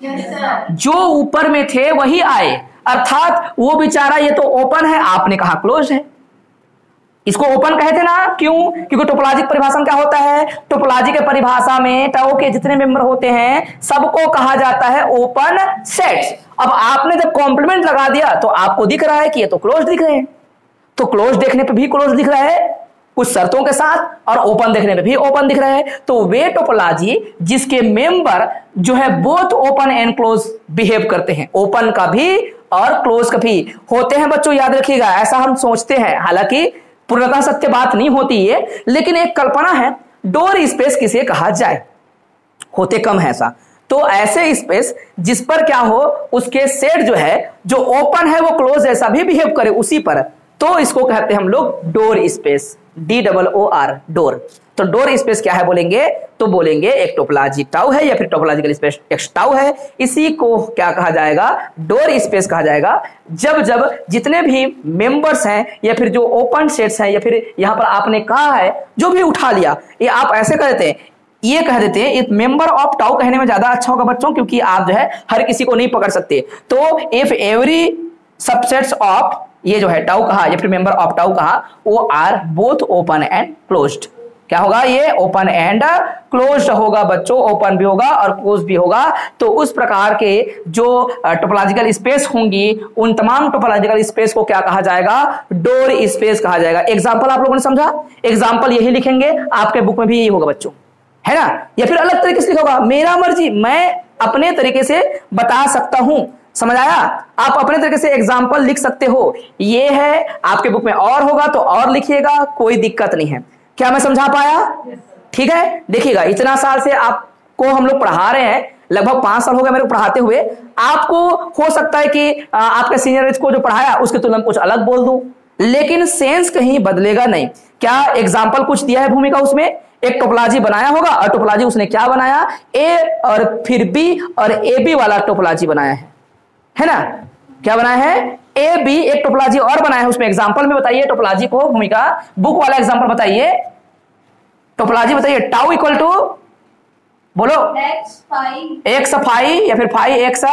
हैं, जो ऊपर में थे वही आए। अर्थात वो बेचारा ये तो ओपन है, आपने कहा क्लोज है। इसको ओपन कहे थे ना, क्यों? क्योंकि टोपोलॉजिक परिभाषा क्या होता है? टोपोलॉजी के परिभाषा में टाउ के जितने मेंबर होते हैं सबको कहा जाता है ओपन सेट्स। अब आपने जब कॉम्प्लीमेंट लगा दिया तो आपको दिख रहा है कि ये तो क्लोज दिख रहे हैं। तो क्लोज देखने पे भी क्लोज दिख रहा है कुछ शर्तों के साथ, और ओपन देखने पे भी ओपन दिख रहा है। तो वे टोपोलॉजी जिसके मेंबर जो है both open and close behave करते हैं, ओपन का भी और क्लोज का भी होते हैं बच्चों। याद रखिएगा, ऐसा हम सोचते हैं, हालांकि पूर्णतः सत्य बात नहीं होती है, लेकिन एक कल्पना है। डोर स्पेस किसे कहा जाए? होते कम है ऐसा। तो ऐसे स्पेस जिस पर क्या हो, उसके सेट जो है, जो ओपन है वो क्लोज जैसा भी बिहेव करे उसी पर, तो इसको कहते हैं हम लोग डोर स्पेस। DOOR, door. तो डोर स्पेस क्या है बोलेंगे तो बोलेंगे एक टोपोलॉजी टाउ है या फिर टोपोलॉजिकल स्पेस एक्स टाउ है। इसी को क्या कहा जाएगा? डोर स्पेस कहा जाएगा। जब जब जितने भी मेंबर्स हैं या फिर जो ओपन सेट्स हैं या फिर यहां पर आपने कहा है जो भी उठा लिया, ये आप ऐसे कह देते हैं, ये कह देते हैं मेंबर ऑफ टाउ कहने में ज्यादा अच्छा होगा बच्चों, क्योंकि आप जो है हर किसी को नहीं पकड़ सकते। तो इफ एवरी सबसेट्स ऑफ, ये जो है टाउ कहा या फिर मेंबर ऑफ टाउ कहा, वो are both open and closed. क्या होगा? ये ओपन एंड क्लोज्ड होगा बच्चों। ओपन भी होगा और क्लोज भी होगा। तो उस प्रकार के जो टोपोलॉजिकल स्पेस होंगी, उन तमाम टोपोलॉजिकल स्पेस को क्या कहा जाएगा? डोर स्पेस कहा जाएगा। एग्जांपल आप लोगों ने समझा? एग्जांपल यही लिखेंगे, आपके बुक में भी यही होगा बच्चों, है ना? या फिर अलग तरीके से लिखोगा, मेरा मर्जी, मैं अपने तरीके से बता सकता हूं। समझ आया? आप अपने तरीके से एग्जाम्पल लिख सकते हो। ये है, आपके बुक में और होगा तो और लिखिएगा, कोई दिक्कत नहीं है। क्या मैं समझा पाया? ठीक है। देखिएगा, इतना साल से आपको हम लोग पढ़ा रहे हैं, लगभग 5 साल हो गए मेरे को पढ़ाते हुए। आपको हो सकता है कि आपके सीनियर को जो पढ़ाया उसके तुलना में कुछ अलग बोल दूं, लेकिन सेंस कहीं बदलेगा नहीं। क्या एग्जाम्पल कुछ दिया है भूमिका, उसमें एक टोपोलॉजी बनाया होगा और टोपोलॉजी उसने क्या बनाया? ए और फिर बी और ए बी वाला टोपोलॉजी बनाया है ना? क्या बनाया है? ए बी एक टोपोलॉजी और बनाया है। उसमें एग्जांपल में बताइए टोपोलॉजी को, भूमिका बुक वाला एग्जांपल बताइए, टोपोलॉजी बताइए। टाउ इक्वल टू, बोलो, एक्स फाई या फिर phi X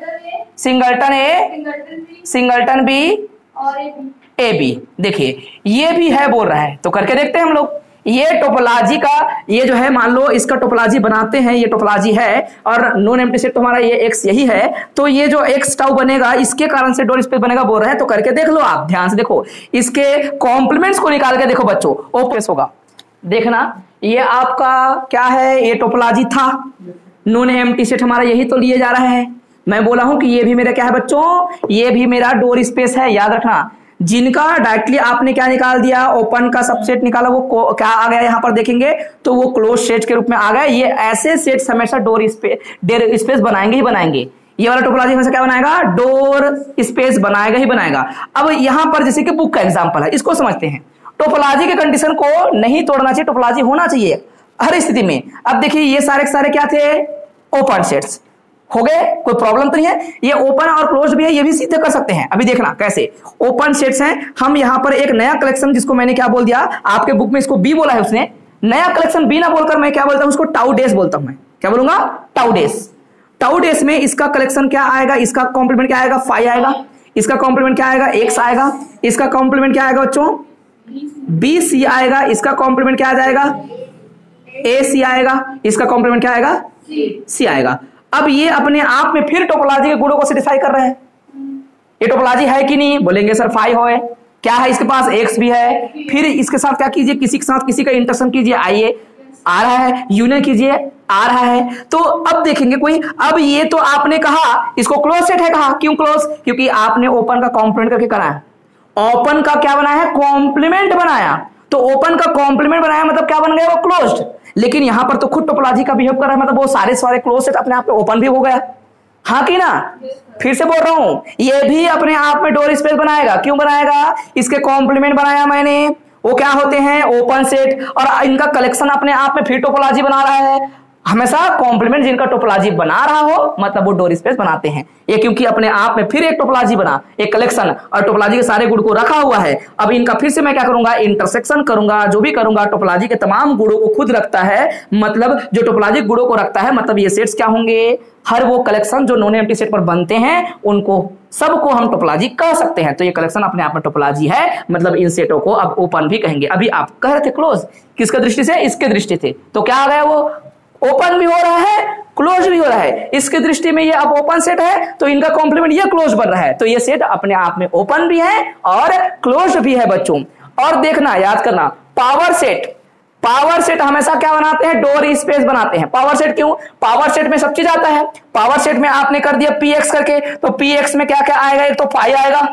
singleton A singleton B और ए बी। देखिए ये भी है बोल रहा है, तो करके देखते हैं हम लोग। ये टोपोलॉजी का ये जो है मान लो इसका टोपोलॉजी बनाते हैं, ये टोपोलॉजी है और नॉन एम्प्टी सेट तो हमारा ये एक्स यही है, तो ये जो एक्स टाउ बनेगा इसके कारण से डोर स्पेस बनेगा बोल रहे हैं, तो करके देख लो आप ध्यान से देखो, इसके कॉम्प्लीमेंट्स को निकाल के देखो बच्चों, ओपेस होगा। देखना ये आपका क्या है, ये टोपोलॉजी था, नॉन एम्प्टी सेट हमारा यही तो लिए जा रहा है। मैं बोला हूं कि ये भी मेरा क्या है बच्चों, ये भी मेरा डोर स्पेस है, याद रखना। जिनका डायरेक्टली आपने क्या निकाल दिया, ओपन का सबसेट निकाला, वो क्या आ गया यहां पर देखेंगे तो वो क्लोज सेट के रूप में आ गया। ये ऐसे सेट हमेशा डोर स्पेस बनाएंगे ही बनाएंगे। ये वाला टोपोलॉजी हमेशा क्या बनाएगा, डोर स्पेस बनाएगा ही बनाएगा। अब यहां पर जैसे कि बुक का एग्जांपल है, इसको समझते हैं। टोपोलॉजी के कंडीशन को नहीं तोड़ना चाहिए, टोपोलॉजी होना चाहिए हर स्थिति में। अब देखिए ये सारे के सारे क्या थे, ओपन सेट्स हो गए, कोई प्रॉब्लम तो नहीं है। ये ओपन और क्लोज भी है, ये भी सीधे कर सकते हैं। अभी देखना कैसे, ओपन सेट्स हैं, हम यहां पर एक नया कलेक्शन, जिसको मैंने क्या बोल दिया आपके बुक में, इसको बी बोला है उसने, नया कलेक्शन बी ना बोलकर मैं क्या बोलता हूं, उसको टाउ डेस बोलता हूं। मैं क्या बोलूंगा, टाउ डेस। टाउ डेस में इसका कलेक्शन क्या आएगा, इसका कॉम्प्लीमेंट क्या आएगा, फाइव आएगा, इसका कॉम्प्लीमेंट क्या आएगा, एक्स आएगा, इसका कॉम्प्लीमेंट क्या आएगा बच्चों, बी सी आएगा, इसका कॉम्प्लीमेंट क्या आ जाएगा, ए सी आएगा, इसका कॉम्प्लीमेंट क्या आएगा, सी आएगा। अब ये अपने आप में फिर टोपोलॉजी के गुणों को सेटिस्फाई कर रहे हैं। ये टोपोलॉजी है कि नहीं, बोलेंगे सर फाइव है, क्या है इसके पास, एक्स भी है, फिर इसके साथ क्या कीजिए, किसी के साथ किसी का इंटरसेक्शन कीजिए, आइए आ रहा है, यूनियन कीजिए आ रहा है। तो अब देखेंगे कोई, अब ये तो आपने कहा इसको क्लोज सेट है, कहा क्यों क्लोज, क्योंकि आपने ओपन का कॉम्प्लीमेंट करके कराया, ओपन का क्या बनाया है, कॉम्प्लीमेंट बनाया, तो ओपन का कॉम्प्लीमेंट बनाया मतलब क्या बन गया, वो क्लोज्ड। लेकिन यहां पर तो खुद टोपोलॉजी का बिहेव कर रहा है, मतलब वो सारे क्लोज सेट अपने आप में ओपन भी हो गया, हाँ कि ना। फिर से बोल रहा हूं, ये भी अपने आप में डोर स्पेस बनाएगा, क्यों बनाएगा, इसके कॉम्प्लीमेंट बनाया मैंने, वो क्या होते हैं, ओपन सेट, और इनका कलेक्शन अपने आप में फिर टोपोलॉजी बना रहा है। हमेशा कॉम्प्लीमेंट जिनका टोपोलॉजी बना रहा हो मतलब वो डोर स्पेस बनाते हैं। ये क्योंकि अपने आप में फिर एक टोपोलॉजी बना, एक कलेक्शन, और टोपोलॉजी के सारे गुण को रखा हुआ है। अब इनका फिर से मैं क्या करूंगा, इंटरसेक्शन करूंगा, जो भी करूंगा टोपोलॉजी के तमाम गुणों को खुद रखता है, मतलब जो टोपोलॉजी गुणों को रखता है, मतलब ये सेट्स क्या होंगे, हर वो कलेक्शन जो नॉन एम्प्टी सेट पर बनते हैं उनको सबको हम टोपोलॉजी कह सकते हैं। तो ये कलेक्शन अपने आप में टोपोलॉजी है, मतलब इन सेटों को अब ओपन भी कहेंगे। अभी आप कह रहे थे क्लोज, किसके दृष्टि से, इसके दृष्टि से, तो क्या आ गया, वो ओपन भी हो रहा है क्लोज भी हो रहा है, इसके दृष्टि में ये अब ओपन सेट है, तो इनका कॉम्प्लीमेंट ये क्लोज बन रहा है, तो ये सेट अपने आप में ओपन भी है और क्लोज भी है बच्चों। और देखना, याद करना, पावर सेट हमेशा क्या बनाते हैं, डोर स्पेस बनाते हैं। पावर सेट क्यों, पावर सेट में सब चीज आता है। पावर सेट में आपने कर दिया पी एक्स करके, तो पी एक्स में क्या क्या आएगा, एक तो फाइव आएगा,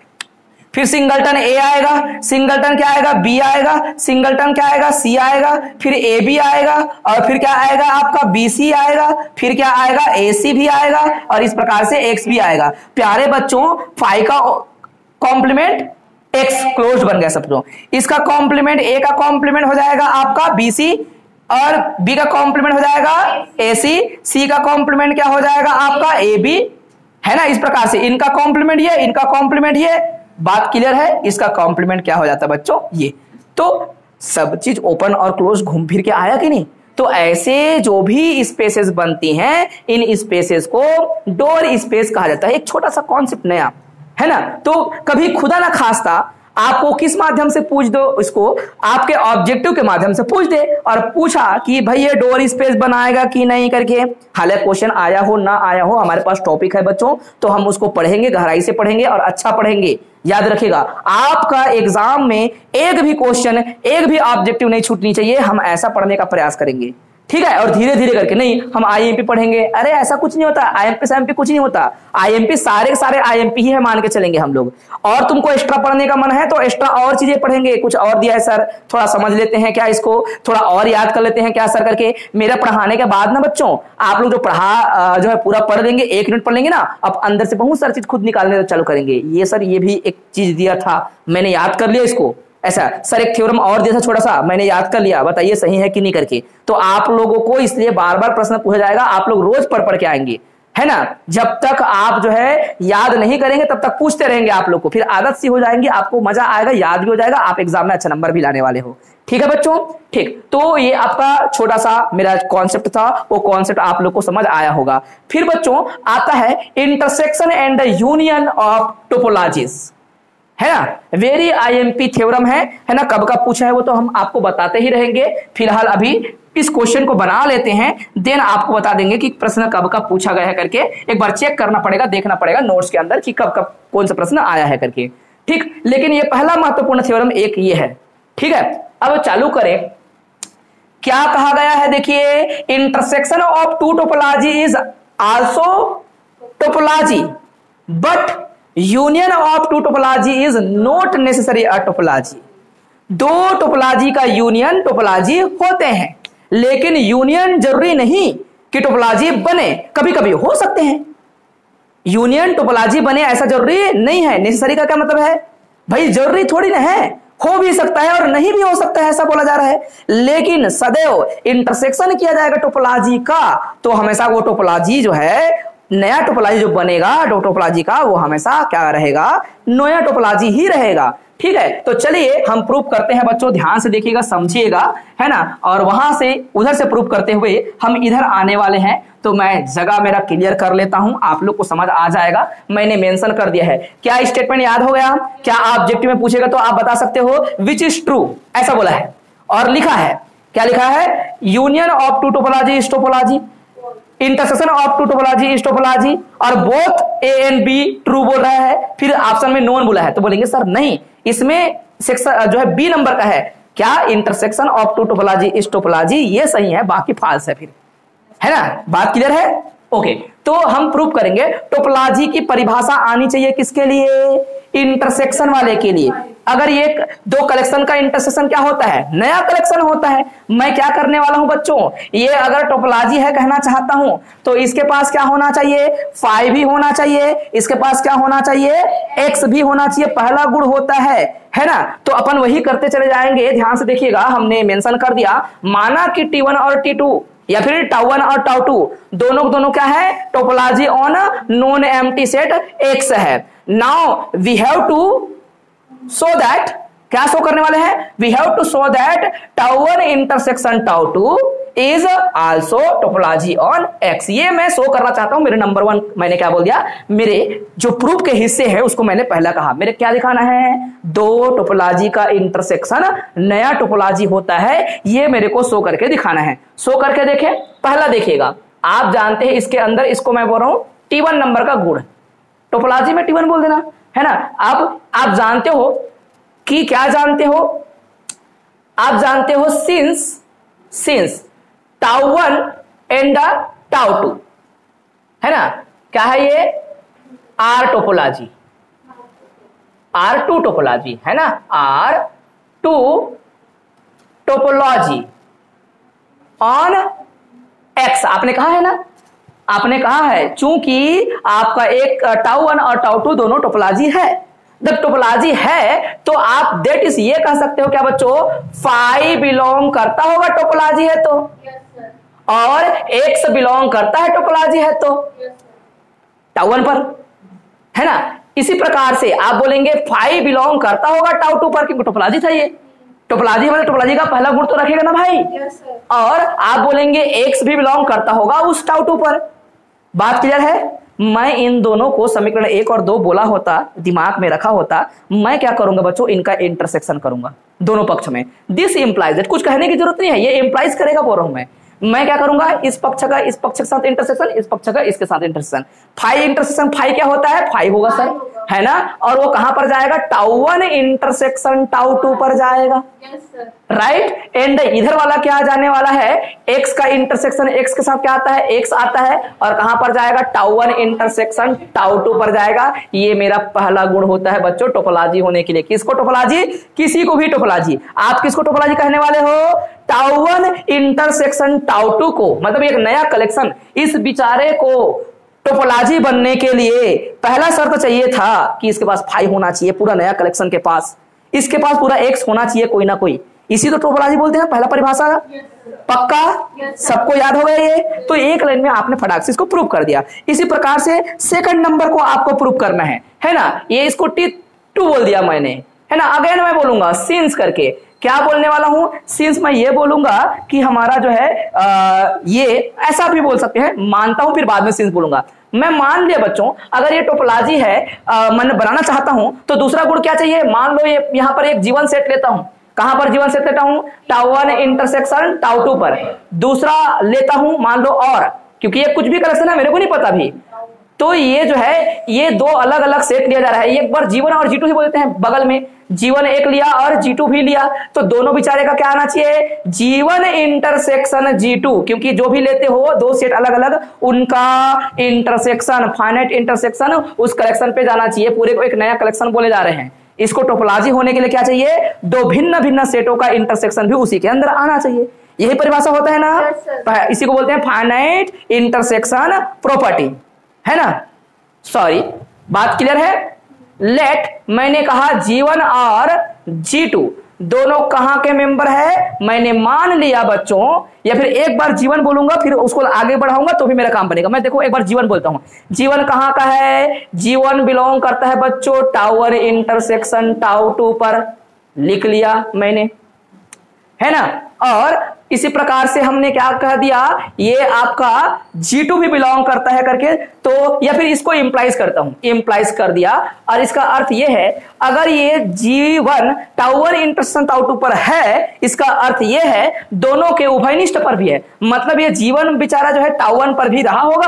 फिर सिंगलटन ए आएगा, सिंगलटन क्या आएगा, बी आएगा, सिंगलटन क्या आएगा, सी आएगा, फिर ए बी आएगा, और फिर क्या आएगा आपका बी सी आएगा, फिर क्या आएगा, ए सी भी आएगा, और इस प्रकार से एक्स भी आएगा। प्यारे बच्चों, फाइव का कॉम्प्लीमेंट एक्स क्लोज बन गया समझो, इसका कॉम्प्लीमेंट ए का कॉम्प्लीमेंट हो जाएगा आपका बी सी, और बी का कॉम्प्लीमेंट हो जाएगा ए सी का कॉम्प्लीमेंट क्या हो जाएगा आपका ए बी, है ना। इस प्रकार से इनका कॉम्प्लीमेंट ये, इनका कॉम्प्लीमेंट ये, बात क्लियर है। इसका कॉम्प्लीमेंट क्या हो जाता है बच्चों, ये। तो सब चीज ओपन और क्लोज घूम फिर के आया कि नहीं। तो ऐसे जो भी स्पेसेस बनती हैं, इन स्पेसेस को डोर स्पेस कहा जाता है। एक छोटा सा कॉन्सेप्ट नया है ना। तो कभी खुदा ना खास्ता आपको किस माध्यम से पूछ दो, इसको आपके ऑब्जेक्टिव के माध्यम से पूछ दे, और पूछा कि भाई ये डोर स्पेस बनाएगा कि नहीं करके, हालांकि क्वेश्चन आया हो ना आया हो, हमारे पास टॉपिक है बच्चों, तो हम उसको पढ़ेंगे, गहराई से पढ़ेंगे और अच्छा पढ़ेंगे। याद रखिएगा, आपका एग्जाम में एक भी क्वेश्चन, एक भी ऑब्जेक्टिव नहीं छूटनी चाहिए। हम ऐसा पढ़ने का प्रयास करेंगे, ठीक है। और धीरे धीरे करके, नहीं हम आईएमपी पढ़ेंगे, अरे ऐसा कुछ नहीं होता, आईएमपी से एमपी कुछ नहीं होता, आईएमपी सारे के सारे आईएमपी ही है मान के चलेंगे हम लोग। और तुमको एक्स्ट्रा पढ़ने का मन है तो एक्स्ट्रा और चीजें पढ़ेंगे, कुछ और दिया है सर, थोड़ा समझ लेते हैं क्या, इसको थोड़ा और याद कर लेते हैं क्या सर करके। मेरा पढ़ाने के बाद ना बच्चों, आप लोग जो पढ़ा जो है पूरा पढ़ देंगे, 1 मिनट पढ़ लेंगे ना, अब अंदर से बहुत सारी चीज खुद निकालने चालू करेंगे। ये सर ये भी एक चीज दिया था, मैंने याद कर लिया इसको, ऐसा सर एक थ्योरम और दिया था छोटा सा, मैंने याद कर लिया, बताइए सही है कि नहीं करके। तो आप लोगों को इसलिए बार बार प्रश्न पूछा जाएगा, आप लोग रोज पढ़ के आएंगे, है ना। जब तक आप जो है याद नहीं करेंगे तब तक पूछते रहेंगे आप लोग को, फिर आदत सी हो जाएंगी, आपको मजा आएगा, याद भी हो जाएगा, आप एग्जाम में अच्छा नंबर भी लाने वाले हो। ठीक है बच्चों, ठीक। तो ये आपका छोटा सा मेरा कॉन्सेप्ट था, वो कॉन्सेप्ट आप लोग को समझ आया होगा। फिर बच्चों आता है intersection and the union of topologies. है ना, वेरी आईएमपी थ्योरम है ना। कब कब पूछा है वो तो हम आपको बताते ही रहेंगे। फिलहाल अभी इस क्वेश्चन को बना लेते हैं, देन आपको बता देंगे कि प्रश्न कब कब पूछा गया है करके। एक बार चेक करना पड़ेगा, देखना पड़ेगा नोट्स के अंदर कि कब कब कौन सा प्रश्न आया है करके। ठीक, लेकिन ये पहला महत्वपूर्ण थ्योरम एक ये है। ठीक है, अब चालू करें। क्या कहा गया है, देखिए, intersection of two topology is also topology but union of two topology is not necessary a topology. दो टोपोलॉजी का यूनियन टोपोलॉजी होते हैं, लेकिन यूनियन जरूरी नहीं कि टोपोलॉजी बने, कभी कभी हो सकते हैं। यूनियन टोपोलॉजी बने ऐसा जरूरी नहीं है। नेसेसरी का क्या मतलब है भाई, जरूरी थोड़ी ना है, हो भी सकता है और नहीं भी हो सकता है, ऐसा बोला जा रहा है। लेकिन सदैव इंटरसेक्शन किया जाएगा टोपोलॉजी का, तो हमेशा वो टोपोलॉजी जो है, नया टोपोलॉजी जो बनेगा टोपोलॉजी का, वो हमेशा क्या रहेगा, नया टोपोलॉजी ही रहेगा। ठीक है, तो चलिए हम प्रूव करते हैं बच्चों, ध्यान से देखिएगा, समझिएगा, है ना। और वहां से उधर से प्रूव करते हुए हम इधर आने वाले हैं। तो मैं जगह मेरा क्लियर कर लेता हूं, आप लोग को समझ आ जाएगा। मैंने मेंशन कर दिया है। क्या स्टेटमेंट याद हो गया? क्या ऑब्जेक्टिव में पूछेगा तो आप बता सकते हो विच इज ट्रू, ऐसा बोला है। और लिखा है, क्या लिखा है, union of two topology is topology, intersection of two topology is topology, और both A and B true बोल रहा है। फिर ऑप्शन में नॉन बोला है, तो बोलेंगे सर नहीं, इसमें सेक्शन जो है बी नंबर का है, क्या intersection of two topology is topology, ये सही है, बाकी फाल्स है। फिर है ना, बात क्लियर है? ओके, तो हम प्रूव करेंगे। टोपोलॉजी की परिभाषा आनी चाहिए किसके लिए, इंटरसेक्शन वाले के लिए। अगर ये दो कलेक्शन का इंटरसेक्शन क्या होता है, नया कलेक्शन होता है। मैं क्या करने वाला हूं बच्चों, ये अगर टोपोलॉजी है कहना चाहता हूं, तो इसके पास क्या होना चाहिए, फाई भी होना चाहिए, इसके पास क्या होना चाहिए, एक्स भी होना चाहिए, पहला गुण होता है ना। तो अपन वही करते चले जाएंगे। ध्यान से देखिएगा, हमने मेंशन कर दिया, माना कि T1 और T2 या फिर टाउ1 और टाउ2 दोनों क्या है, topology on non empty set X है। Now we have to so that, क्या शो करने वाले हैं, we have to show that tau one intersection tau two is also topology on X. ये मैं शो करना चाहता हूं। मेरे नंबर 1 मैंने क्या बोल दिया, मेरे जो प्रूफ के हिस्से हैं उसको मैंने पहला कहा। मेरे क्या दिखाना है, दो टोपोलॉजी का इंटरसेक्शन नया टोपोलॉजी होता है, ये मेरे को शो करके दिखाना है। शो करके देखें, पहला देखिएगा, आप जानते हैं इसके अंदर, इसको मैं बोल रहा हूं T1 नंबर का गुण, टोपोलॉजी में T1 बोल देना, है ना। अब आप जानते हो कि क्या जानते हो, आप जानते हो सिंस टाउ1 एंड टाउ2, है ना, क्या है ये, R टोपोलॉजी, R2 टोपोलॉजी, है ना, R2 टोपोलॉजी ऑन X। आपने कहा है ना, आपने कहा है, चूंकि आपका एक टाउ1 और टाउ2 दोनों टोपोलॉजी है। जब टोपोलॉजी है तो आप दैट इज ये कह सकते हो क्या बच्चों, फाई बिलोंग करता होगा टोपोलॉजी है तो, और एक्स बिलोंग करता है टोपोलॉजी है तो, टाउ1 पर, है ना। इसी प्रकार से आप बोलेंगे फाई बिलोंग करता होगा टाउ2 पर, क्योंकि टोपोलॉजी था ये। टोपोलॉजी मतलब टोपोलॉजी का पहला गुण तो रखेगा ना भाई। और आप बोलेंगे एक्स भी बिलोंग करता होगा उस टाउ2 पर। बात क्लियर है? मैं इन दोनों को समीकरण 1 और 2 बोला होता, दिमाग में रखा होता, मैं क्या करूंगा बच्चों, इनका इंटरसेक्शन करूंगा दोनों पक्ष में। दिस इंप्लाइज दैट, कुछ कहने की जरूरत नहीं है, ये इंप्लाइज करेगा बोल रहा हूं मैं क्या करूंगा, इस पक्ष का इस पक्ष के साथ इंटरसेक्शन, इस पक्ष का इसके साथ इंटरसेक्शन। फाई इंटरसेक्शन, फाई क्या होता है, फाई होगा सर, है ना। और वो कहां पर जाएगा, टाउ1 इंटरसेक्शन टाउ2 पर जाएगा, राइट। एंड इधर वाला क्या जाने वाला है, एक्स का इंटरसेक्शन एक्स के साथ क्या आता है, एक्स आता है, और कहां पर जाएगा, टाउ1 इंटरसेक्शन टाउ2 पर जाएगा। ये मेरा पहला गुण होता है बच्चों टोपोलॉजी होने के लिए। किसको टोपोलॉजी, किसी को भी टोपोलॉजी। आप किसको टोपोलॉजी कहने वाले हो, टाउ1 इंटरसेक्शन टाउ2 को, मतलब एक नया कलेक्शन। इस बेचारे को टोपोलॉजी बनने के लिए पहला शर्त चाहिए था कि इसके पास फाई होना चाहिए, पूरा नया कलेक्शन के पास, इसके पास पूरा एक्स होना चाहिए कोई ना कोई, इसी तो टोपोलॉजी बोलते हैं, पहला परिभाषा। पक्का सबको याद हो गया ये? तो एक लाइन में आपने फटाक से इसको प्रूव कर दिया। इसी प्रकार से सेकंड नंबर को आपको प्रूव करना है ना। ये इसको T2 बोल दिया मैंने, है ना। अगेन मैं बोलूंगा सिंस करके, क्या बोलने वाला हूं, सिंस मैं ये बोलूंगा कि हमारा जो है ये ऐसा भी बोल सकते हैं, मानता हूं फिर बाद में सिंस बोलूंगा। मैं मान लिया बच्चों, अगर ये टोपोलॉजी है, मैं बनाना चाहता हूं तो दूसरा गुण क्या चाहिए? मान लो ये यहां पर एक जीवन सेट लेता हूं। कहां पर जीवन सेट लेता हूं? टाउ1 इंटरसेक्शन टाउ2 पर। दूसरा लेता हूं मान लो और, क्योंकि ये कुछ भी कलेक्शन है मेरे को नहीं पता भी, तो ये जो है ये दो अलग अलग सेट लिया जा रहा है। एक बार जीवन और G2 ही बोलते हैं, बगल में जीवन एक लिया और G2 भी लिया, तो दोनों बेचारे का क्या आना चाहिए? जीवन इंटरसेक्शन G2, क्योंकि जो भी लेते हो दो सेट अलग अलग, उनका इंटरसेक्शन, फाइनाइट इंटरसेक्शन उस कलेक्शन पे जाना चाहिए। पूरे को एक नया कलेक्शन बोले जा रहे हैं। इसको टोपोलॉजी होने के लिए क्या चाहिए? दो भिन्न भिन्न सेटों का इंटरसेक्शन भी उसी के अंदर आना चाहिए। यही परिभाषा होता है ना, इसी को बोलते हैं फाइनाइट इंटरसेक्शन प्रॉपर्टी, है ना। सॉरी, बात क्लियर है? लेट, मैंने कहा जीवन और G2 दोनों कहां के मेंबर है? मैंने मान लिया बच्चों, या फिर एक बार जीवन बोलूंगा फिर उसको आगे बढ़ाऊंगा तो भी मेरा काम बनेगा। मैं देखो एक बार जीवन बोलता हूं। जीवन कहां का है? जीवन बिलोंग करता है बच्चों टाउ1 इंटरसेक्शन टाउ2 पर, लिख लिया मैंने, है ना। और इसी प्रकार से हमने क्या कह दिया? ये आपका G2 भी बिलोंग करता है करके, तो या फिर इसको इंप्लाइज करता हूं, इंप्लाइज कर दिया। और इसका अर्थ ये है, अगर ये G1 टाउ1 इंटरसेक्शन टाउ2 पर है, इसका अर्थ ये है दोनों के उभयनिष्ठ पर भी है। मतलब ये जीवन बेचारा जो है टाउ1 पर भी रहा होगा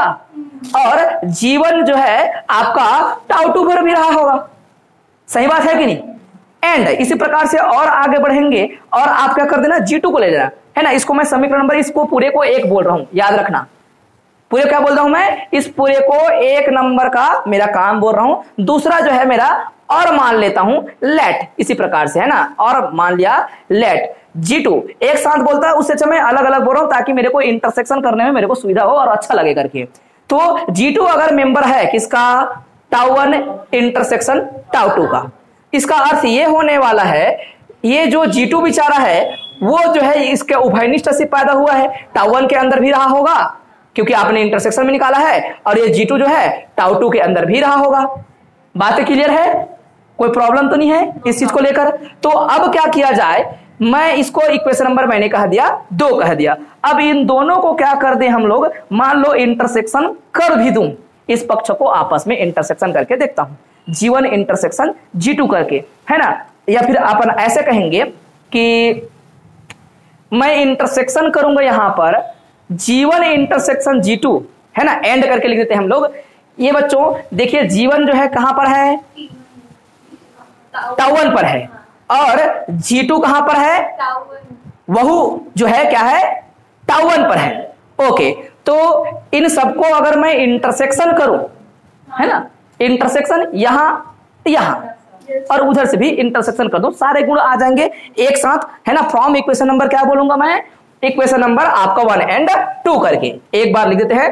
और जीवन जो है आपका टाउ2 पर भी रहा होगा। सही बात है कि नहीं? एंड इसी प्रकार से और आगे बढ़ेंगे और आप क्या कर देना? G2 को ले जाना, है ना। इसको मैं समीकरण नंबर, इसको पूरे को एक बोल रहा हूं, याद रखना। पूरे क्या बोल रहा हूं मैं? इस पूरे को एक नंबर का मेरा काम बोल रहा हूं। दूसरा जो है मेरा और मान लेता हूं लेट, इसी प्रकार से, है ना। और मान लिया लेट G2 एक साथ बोलता है, उससे अच्छा मैं अलग अलग बोल रहा हूं ताकि मेरे को इंटरसेक्शन करने में मेरे को सुविधा हो और अच्छा लगे करके। तो G2 अगर मेंबर है किसका? टाउ1 इंटरसेक्शन टाउ2 का। इसका अर्थ ये होने वाला है, ये जो G2 बेचारा है वो जो है इसके उभयनिष्ठ से पैदा हुआ है, टाउ1 के अंदर भी रहा होगा क्योंकि आपने इंटरसेक्शन में निकाला है, और ये G2 जो है टाउ2 के अंदर भी रहा होगा। बात क्लियर है? कोई प्रॉब्लम तो नहीं है इस चीज को लेकर? तो अब क्या किया जाए? मैं इसको इक्वेशन नंबर मैंने कह दिया 2 कह दिया। अब इन दोनों को क्या कर दें हम लोग? मान लो इंटरसेक्शन कर भी दूं, इस पक्ष को आपस में इंटरसेक्शन करके देखता हूं, जीवन इंटरसेक्शन G2 करके, है ना। या फिर अपन ऐसे कहेंगे कि मैं इंटरसेक्शन करूंगा यहां पर जीवन इंटरसेक्शन G2, है ना, एंड करके लिख देते हैं हम लोग। ये बच्चों देखिए जीवन जो है कहां पर है? टाउ1 पर है, और G2 कहां पर है? वह जो है क्या है? टाउ1 पर है। ओके, तो इन सबको अगर मैं इंटरसेक्शन करूं, है ना, इंटरसेक्शन यहां यहां और उधर से भी इंटरसेक्शन कर दो, सारे गुण आ जाएंगे एक साथ, है ना। फ्रॉम इक्वेशन नंबर क्या बोलूंगा मैं? इक्वेशन नंबर आपका 1 एंड 2 करके एक बार लिख देते हैं।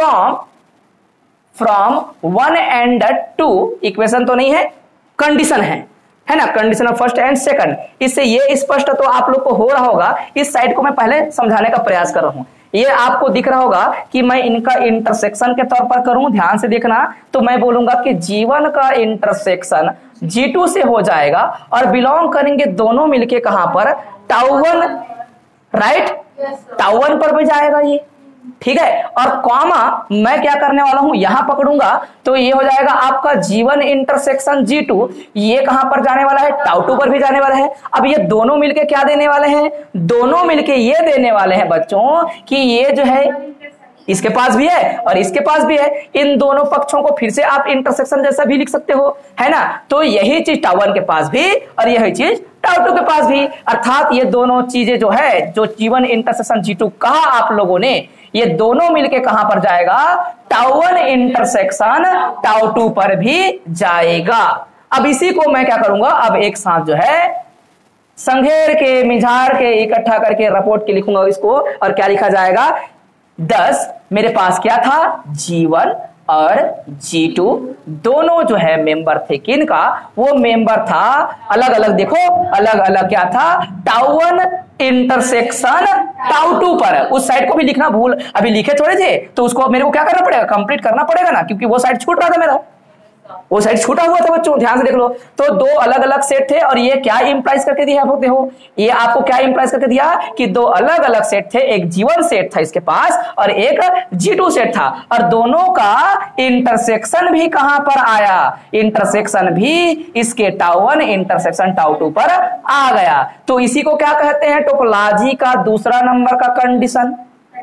फ्रॉम 1 एंड 2, इक्वेशन तो नहीं है, कंडीशन है ना, condition of first and second. इससे ये स्पष्ट तो आप लोग को हो रहा होगा। इस साइड को मैं पहले समझाने का प्रयास कर रहा हूं। ये आपको दिख रहा होगा कि मैं इनका इंटरसेक्शन के तौर पर करूं, ध्यान से देखना। तो मैं बोलूंगा कि जीवन का इंटरसेक्शन G2 से हो जाएगा और बिलोंग करेंगे दोनों मिलके कहां पर? टाउ1, राइट, टाउ1 पर भी जाएगा ये, ठीक है। और कॉमा मैं क्या करने वाला हूं? यहां पकड़ूंगा तो ये हो जाएगा आपका जीवन इंटरसेक्शन G2, ये कहां पर जाने वाला है? टाउ2 पर भी जाने वाला है। अब ये दोनों मिलके क्या देने वाले हैं? दोनों मिलके ये देने वाले हैं बच्चों कि ये जो है इसके पास भी है और इसके पास भी है। इन दोनों पक्षों को फिर से आप इंटरसेक्शन जैसा भी लिख सकते हो, है ना। तो यही चीज टाउ1 के पास भी और यही चीज टाउ2 के पास भी, अर्थात ये दोनों चीजें जो है, जो जीवन इंटरसेक्शन G2 कहा आप लोगों ने, ये दोनों मिलके कहां पर जाएगा? टाउ1 इंटरसेक्शन टाउ2 पर भी जाएगा। अब इसी को मैं क्या करूंगा? अब एक साथ जो है संघेर के, मिझार के, इकट्ठा करके रपोट के लिखूंगा इसको, और क्या लिखा जाएगा? 10 मेरे पास क्या था? G1 और G2 दोनों जो है मेंबर थे, किनका? वो मेंबर था अलग अलग, देखो अलग अलग क्या था? टाउ1 इंटरसेक्शन टाउ2 पर। उस साइड को भी लिखना भूल, अभी लिखे थोड़े थे तो उसको मेरे को क्या करना पड़ेगा? कंप्लीट करना पड़ेगा ना, क्योंकि वो साइड छूट रहा था मेरा, वो साइड छूटा हुआ था बच्चों, ध्यान से देख लो। तो दो अलग अलग सेट थे और ये क्या इंप्लाइज करके दिया है देखो, ये आपको क्या इंप्लाइज करके दिया कि दो अलग अलग सेट थे, एक G1 सेट था इसके पास और एक G2 सेट था, और दोनों का इंटरसेक्शन भी कहां पर आया, इंटरसेक्शन भी इसके टाउ1 इंटरसेक्शन टाउ2 पर आ गया। तो इसी को क्या कहते हैं, टोपोलॉजी का दूसरा नंबर का कंडीशन।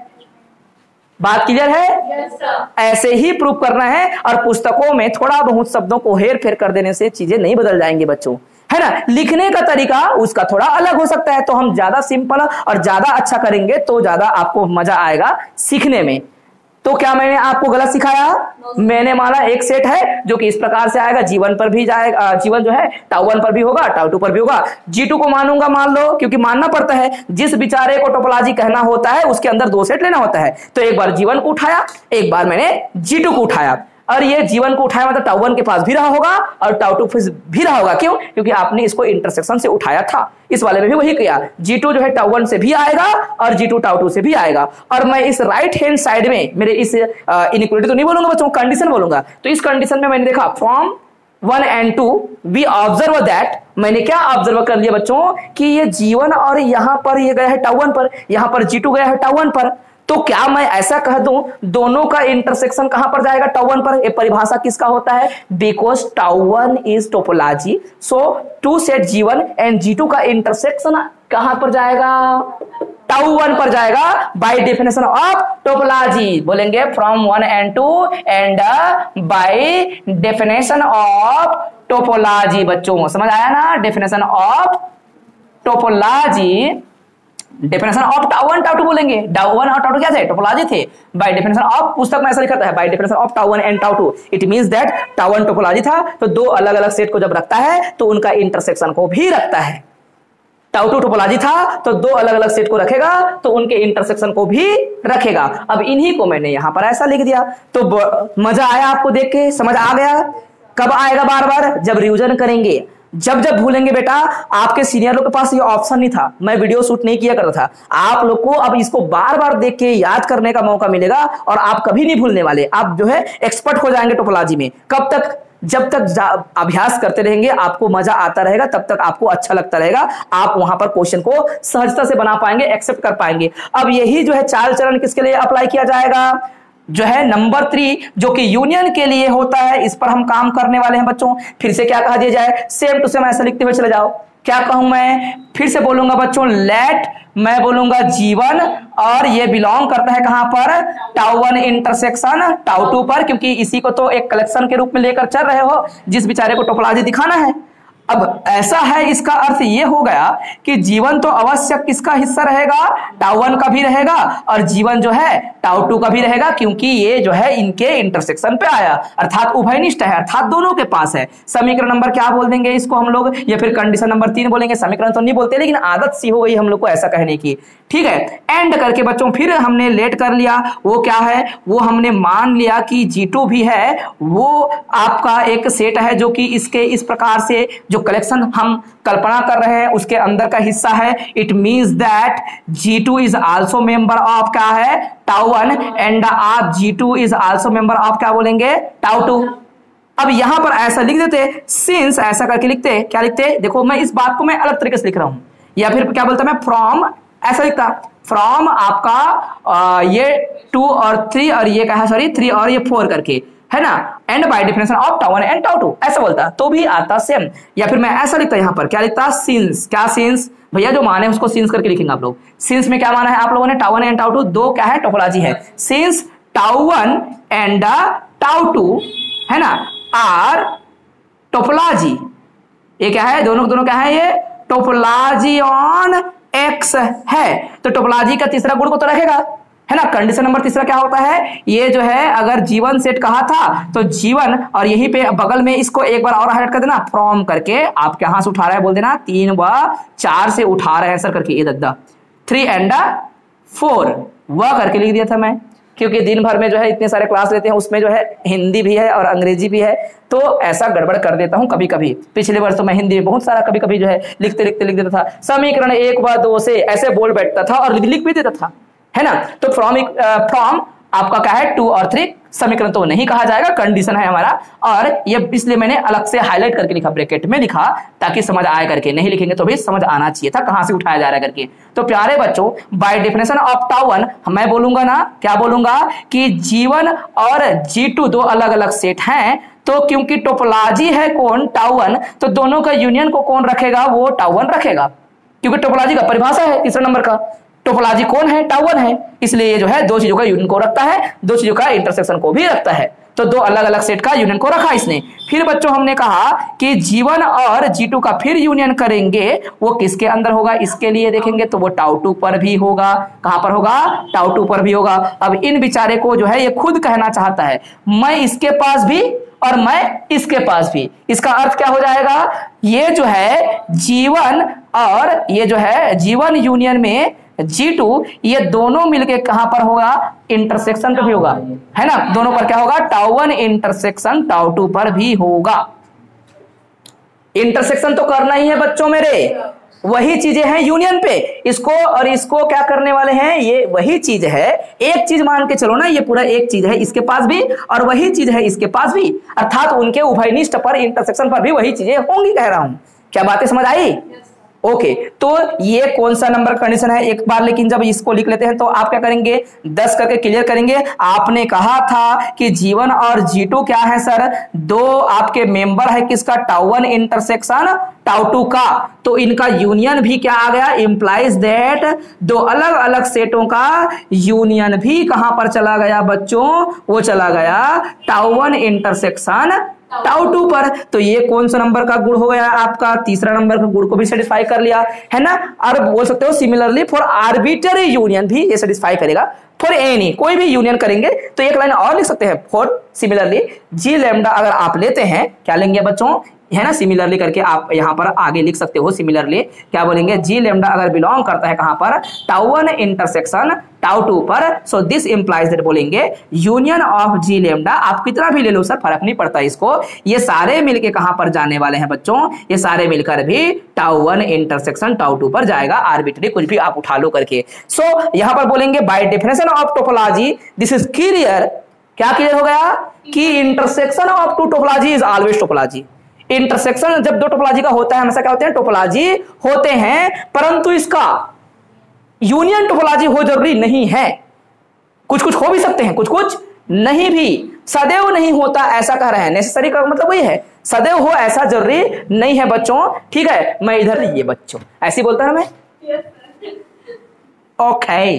बात क्लियर है? yes, ऐसे ही प्रूव करना है, और पुस्तकों में थोड़ा बहुत शब्दों को हेर फेर कर देने से चीजें नहीं बदल जाएंगी बच्चों, है ना। लिखने का तरीका उसका थोड़ा अलग हो सकता है, तो हम ज्यादा सिंपल और ज्यादा अच्छा करेंगे तो ज्यादा आपको मजा आएगा सीखने में। तो क्या मैंने आपको गलत सिखाया? मैंने माना एक सेट है जो कि इस प्रकार से आएगा, G1 पर भी जाएगा, G1 जो है टाउ1 पर भी होगा, टाउ2 पर भी होगा। G2 को मानूंगा, मान लो, क्योंकि मानना पड़ता है, जिस बेचारे को टोपोलॉजी कहना होता है उसके अंदर दो सेट लेना होता है। तो एक बार G1 को उठाया, एक बार मैंने G2 को उठाया, और ये G1 को उठाया मतलब टाउ1 के पास भी रहा होगा और टाउ2 भी रहा होगा। क्यों? क्योंकि आपने इसको इंटरसेक्शन से उठाया था। इस वाले में भी वही किया, G2 जो है टाउ1 से भी आएगा और G2 टाउ2 से भी आएगा। और मैं इस राइट हैंड साइड में, मेरे इस इनइक्वालिटी तो नहीं बोलूंगा बच्चों, कंडीशन बोलूंगा। तो इस कंडीशन में मैंने देखा from 1 and 2 we observe that, मैंने क्या ऑब्जर्व कर लिया बच्चों कि ये G1 और यहां पर ये गया है टाउ1 पर, यहां पर G2 गया है टाउ1 पर। तो क्या मैं ऐसा कह दूं दोनों का इंटरसेक्शन कहां पर जाएगा, टाउ1 पर। ये परिभाषा किसका होता है, because tau one is topology, so two set G1 and G2 का इंटरसेक्शन कहां पर जाएगा, टाउ1 पर जाएगा, बाय डेफिनेशन ऑफ टोपोलॉजी। बोलेंगे from 1 and 2 and by definition of topology. बच्चों समझ आया ना, definition of topology, definition of tau one tau two बोलेंगे। टाउ1 और टाउ2 क्या थे, टोपोलॉजी थे। बाय डेफिनेशन ऑफ, पुस्तक में ऐसा लिखा है, by definition of tau one and tau two, it means that tau one topology था, तो दो अलग अलग सेट को जब रखता है तो उनका इंटरसेक्शन को भी रखता है। टाउ2 टोपोलॉजी था तो दो अलग अलग सेट को रखेगा तो उनके इंटरसेक्शन को भी रखेगा। अब इन्हीं को मैंने यहां पर ऐसा लिख दिया। तो मजा आया आपको देख के, समझ आ गया? कब आएगा बार बार, जब रिवीजन करेंगे। जब जब भूलेंगे बेटा, आपके सीनियर लोग के पास ये ऑप्शन नहीं था, मैं वीडियो शूट नहीं किया करता था, आप लोग को अब इसको बार बार देख के याद करने का मौका मिलेगा और आप कभी नहीं भूलने वाले, आप जो है एक्सपर्ट हो जाएंगे टोपोलॉजी में। कब तक, जब तक अभ्यास करते रहेंगे, आपको मजा आता रहेगा, तब तक आपको अच्छा लगता रहेगा, आप वहां पर क्वेश्चन को सहजता से बना पाएंगे, एक्सेप्ट कर पाएंगे। अब यही जो है चाल चरण किसके लिए अप्लाई किया जाएगा, जो है नंबर 3 जो कि यूनियन के लिए होता है, इस पर हम काम करने वाले हैं बच्चों। फिर से क्या कहा दिया जाए, सेम टू सेम ऐसा लिखते हुए चले जाओ। क्या कहूं मैं, फिर से बोलूंगा बच्चों, लेट, मैं बोलूंगा G1 और ये बिलोंग करता है कहां पर, टाउ1 इंटरसेक्शन टाउ2 पर, क्योंकि इसी को तो एक कलेक्शन के रूप में लेकर चल रहे हो जिस बेचारे को टोपोलॉजी दिखाना है। अब ऐसा है, इसका अर्थ ये हो गया कि G1 तो अवश्य किसका हिस्सा रहेगा, टाउ1 का भी रहेगा, और G1 जो है टाउ2 का भी रहेगा, क्योंकि ये जो है इनके इंटरसेक्शन पे आया, अर्थात उभयनिष्ठ है, अर्थात दोनों के पास है। समीकरण नंबर क्या बोल देंगे इसको हम लोग, या फिर कंडीशन नंबर 3 बोलेंगे। समीकरण तो नहीं बोलते, लेकिन आदत सी हो गई हम लोग को ऐसा कहने की, ठीक है। एंड करके बच्चों फिर हमने लेट कर लिया, वो क्या है, वो हमने मान लिया कि G2 भी है, वो आपका एक सेट है जो कि इसके इस प्रकार से जो कलेक्शन हम कल्पना कर रहे हैं उसके अंदर का हिस्सा है। It means that G2 is also member of क्या है, टाउ1, एंड आप G2 is also member of क्या बोलेंगे, टाउ2। अब यहां पर ऐसा लिख देते, सिंस ऐसा करके लिखते, क्या लिखते, देखो मैं इस बात को मैं अलग तरीके से लिख रहा हूं, या फिर क्या बोलता मैं, फ्रॉम ऐसा लिखता, फ्रॉम आपका ये 2 और 3 और ये क्या है, सॉरी 3 और ये 4 करके, है ना, and by definition of tau one and tau two ऐसा बोलता तो भी आता सेम। या फिर मैं ऐसा लिखता, यहां पर क्या लिखता, सिंस, क्या सिंस, भैया जो माने उसको सिंस करके लिखेंगे आप लोग। सिंस में क्या माना है आप लोगों ने, टाउ1 एंड टाउ2 दो क्या है, टोपोलॉजी है। सिंस टाउ1 एंड टाउ2 है ना आर टोपोलॉजी, ये क्या है, दोनों क्या है, ये टोपोलॉजी ऑन एक्स है, तो टोपोलॉजी का तीसरा गुण को तो रखेगा, है ना। कंडीशन नंबर तीसरा क्या होता है, ये जो है अगर G1 सेट कहा था तो G1 और यहीं पे बगल में इसको एक बार और हाइलाइट कर देना, फ्रॉम करके आप कहां से उठा रहे हैं बोल देना, 3 व 4 से उठा रहे हैं सर करके, ये दद्दा 3 एंड 4 वह करके लिख दिया था मैं, क्योंकि दिन भर में जो है इतने सारे क्लास लेते हैं, उसमें जो है हिंदी भी है और अंग्रेजी भी है, तो ऐसा गड़बड़ कर देता हूं कभी कभी। पिछले वर्ष तो मैं हिंदी में बहुत सारा कभी कभी जो है लिखते लिखते लिख देता था, समीकरण 1 व 2 से ऐसे बोल बैठता था और लिख भी देता था, है ना। तो फ्रॉम आपका क्या है 2 और 3 समीकरण तो नहीं कहा जाएगा, कंडीशन है हमारा। और ये इसलिए मैंने अलग से हाईलाइट करके लिखा, ब्रैकेट में लिखा, ताकि समझ आए करके। नहीं लिखेंगे तो भी समझ आना चाहिए था कहां से उठाया जा रहा है करके। तो प्यारे बच्चों, बाय डेफिनेशन ऑफ टाउ 1 मैं बोलूंगा ना, क्या बोलूंगा कि G1 और G2 दो अलग अलग सेट हैं। तो क्योंकि टोपोलॉजी है कौन टाउ 1, तो दोनों का यूनियन को कौन रखेगा, वो टाउ 1 रखेगा, क्योंकि टोपोलॉजी का परिभाषा है तीसरा नंबर का, टोपोलॉजी कौन है, टाउ 1 है। इसलिए ये जो है दो चीजों का यूनियन को रखता है, दो चीजों का इंटरसेक्शन को भी रखता है। तो दो अलग अलग सेट का यूनियन को रखा इसने। फिर बच्चों हमने कहा कि G1 और G2 का फिर यूनियन करेंगे, वो किसके अंदर होगा, इसके लिए देखेंगे तो वो टाउ 2 पर भी होगा। कहां पर होगा, टाउ 2 पर भी होगा। अब इन बेचारे को जो है ये खुद कहना चाहता है मैं इसके पास भी और मैं इसके पास भी। इसका अर्थ क्या हो जाएगा, ये जो है G1 और ये जो है G1 यूनियन में G2, ये दोनों मिलके कहां पर होगा, इंटरसेक्शन पे भी होगा, है ना। दोनों पर क्या होगा, टाउ 1 इंटरसेक्शन टाउ 2 पर भी होगा। इंटरसेक्शन तो करना ही है बच्चों मेरे, वही चीजें हैं यूनियन पे। इसको और इसको क्या करने वाले हैं, ये वही चीज है। एक चीज मान के चलो ना, ये पूरा एक चीज है इसके पास भी और वही चीज है इसके पास भी, अर्थात उनके उभयनिष्ठ पर इंटरसेक्शन पर भी वही चीजें होंगी, कह रहा हूं। क्या बातें समझ आई? ओके, तो ये कौन सा नंबर कंडीशन है एक बार, लेकिन जब इसको लिख लेते हैं तो आप क्या करेंगे, 10 करके क्लियर करेंगे। आपने कहा था कि G1 और G2 क्या है सर, दो आपके मेंबर है किसका, टाउ 1 इंटरसेक्शन टाउ 2 का। तो इनका यूनियन भी क्या आ गया, इंप्लाइज दैट दो अलग अलग सेटों का यूनियन भी कहां पर चला गया बच्चों, वो चला गया टाउ 1 इंटरसेक्शन टाउ 2 पर। तो ये कौन सा नंबर का गुण हो गया आपका, तीसरा नंबर का गुण को भी सेटिस्फाई कर लिया, है ना। और बोल सकते हो सिमिलरली फॉर आर्बिट्ररी यूनियन भी ये सेटिस्फाई करेगा। फॉर एनी कोई भी यूनियन करेंगे तो एक लाइन और लिख सकते हैं, फॉर सिमिलरली G लैम्डा अगर आप लेते हैं, क्या लेंगे बच्चों, है ना, सिमिलरली करके आप यहां पर आगे लिख सकते हो। सिमिलरली क्या बोलेंगे, G लैम्डा अगर बिलोंग करता है कहां पर, टाउ 1 इंटरसेक्शन टाउ 2 पर, सो दिस इंप्लाइज दैट बोलेंगे यूनियन ऑफ G लैम्डा। आप कितना भी ले लो सर, फर्क नहीं पड़ता इसको, ये सारे मिलके कहां पर जाने वाले हैं बच्चों, ये सारे मिलकर भी टाउ 1 इंटरसेक्शन टाउ 2 पर जाएगा, आर्बिट्ररी कुछ भी आप उठा लो करके। सो यहां पर बोलेंगे by definition of topology this is clear. क्या क्लियर हो गया कि intersection of two topology is always topology. Intersection जब दो टोपोलॉजी का होता है हमेशा क्या होते हैं, टोपोलॉजी होते हैं, परंतु इसका यूनियन टोपोलॉजी हो जरूरी नहीं है। कुछ कुछ हो भी सकते हैं, कुछ कुछ नहीं भी, सदैव नहीं होता ऐसा कह रहे हैं। नेसेसरी का मतलब वही है, सदैव हो ऐसा जरूरी नहीं है बच्चों, ठीक है। मैं इधर ये बच्चों ऐसे बोलता है मैं, ओके।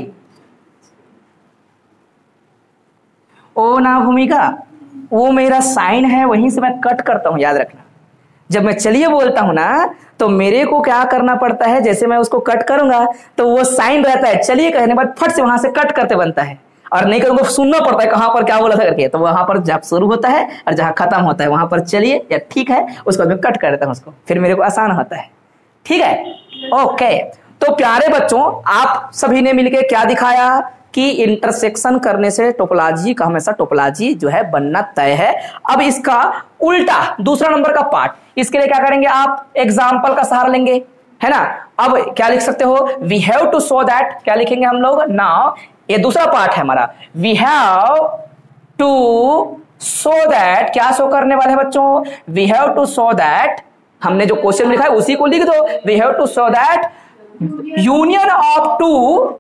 ओ ना भूमिका, वो मेरा साइन है, वहीं से मैं कट करता हूं, याद रखना। जब मैं चलिए बोलता हूं ना तो मेरे को क्या करना पड़ता है, जैसे मैं उसको कट करूंगा तो वो साइन रहता है, चलिए कहने बाद फट से वहां से कट करते बनता है, और नहीं करूंगा सुनना पड़ता है कहां पर क्या बोला था करके। तो वहां पर जब शुरू होता है और जहां खत्म होता है वहां पर चलिए या ठीक है, उसको मैं कट कर देता हूं उसको, फिर मेरे को आसान होता है, ठीक है। ओके, तो प्यारे बच्चों आप सभी ने मिलकर क्या दिखाया कि इंटरसेक्शन करने से टोपोलॉजी का हमेशा टोपोलॉजी जो है बनना तय है। अब इसका उल्टा दूसरा नंबर का पार्ट, इसके लिए क्या करेंगे आप, एग्जाम्पल का सहारा लेंगे, है ना। अब क्या लिख सकते हो, we have to show that, क्या लिखेंगे हम लोग नाउ, ये दूसरा पार्ट है हमारा, we have to show that, क्या शो करने वाले हैं बच्चों, we have to show that, हमने जो क्वेश्चन लिखा है उसी को लिख दो, we have to show that union of to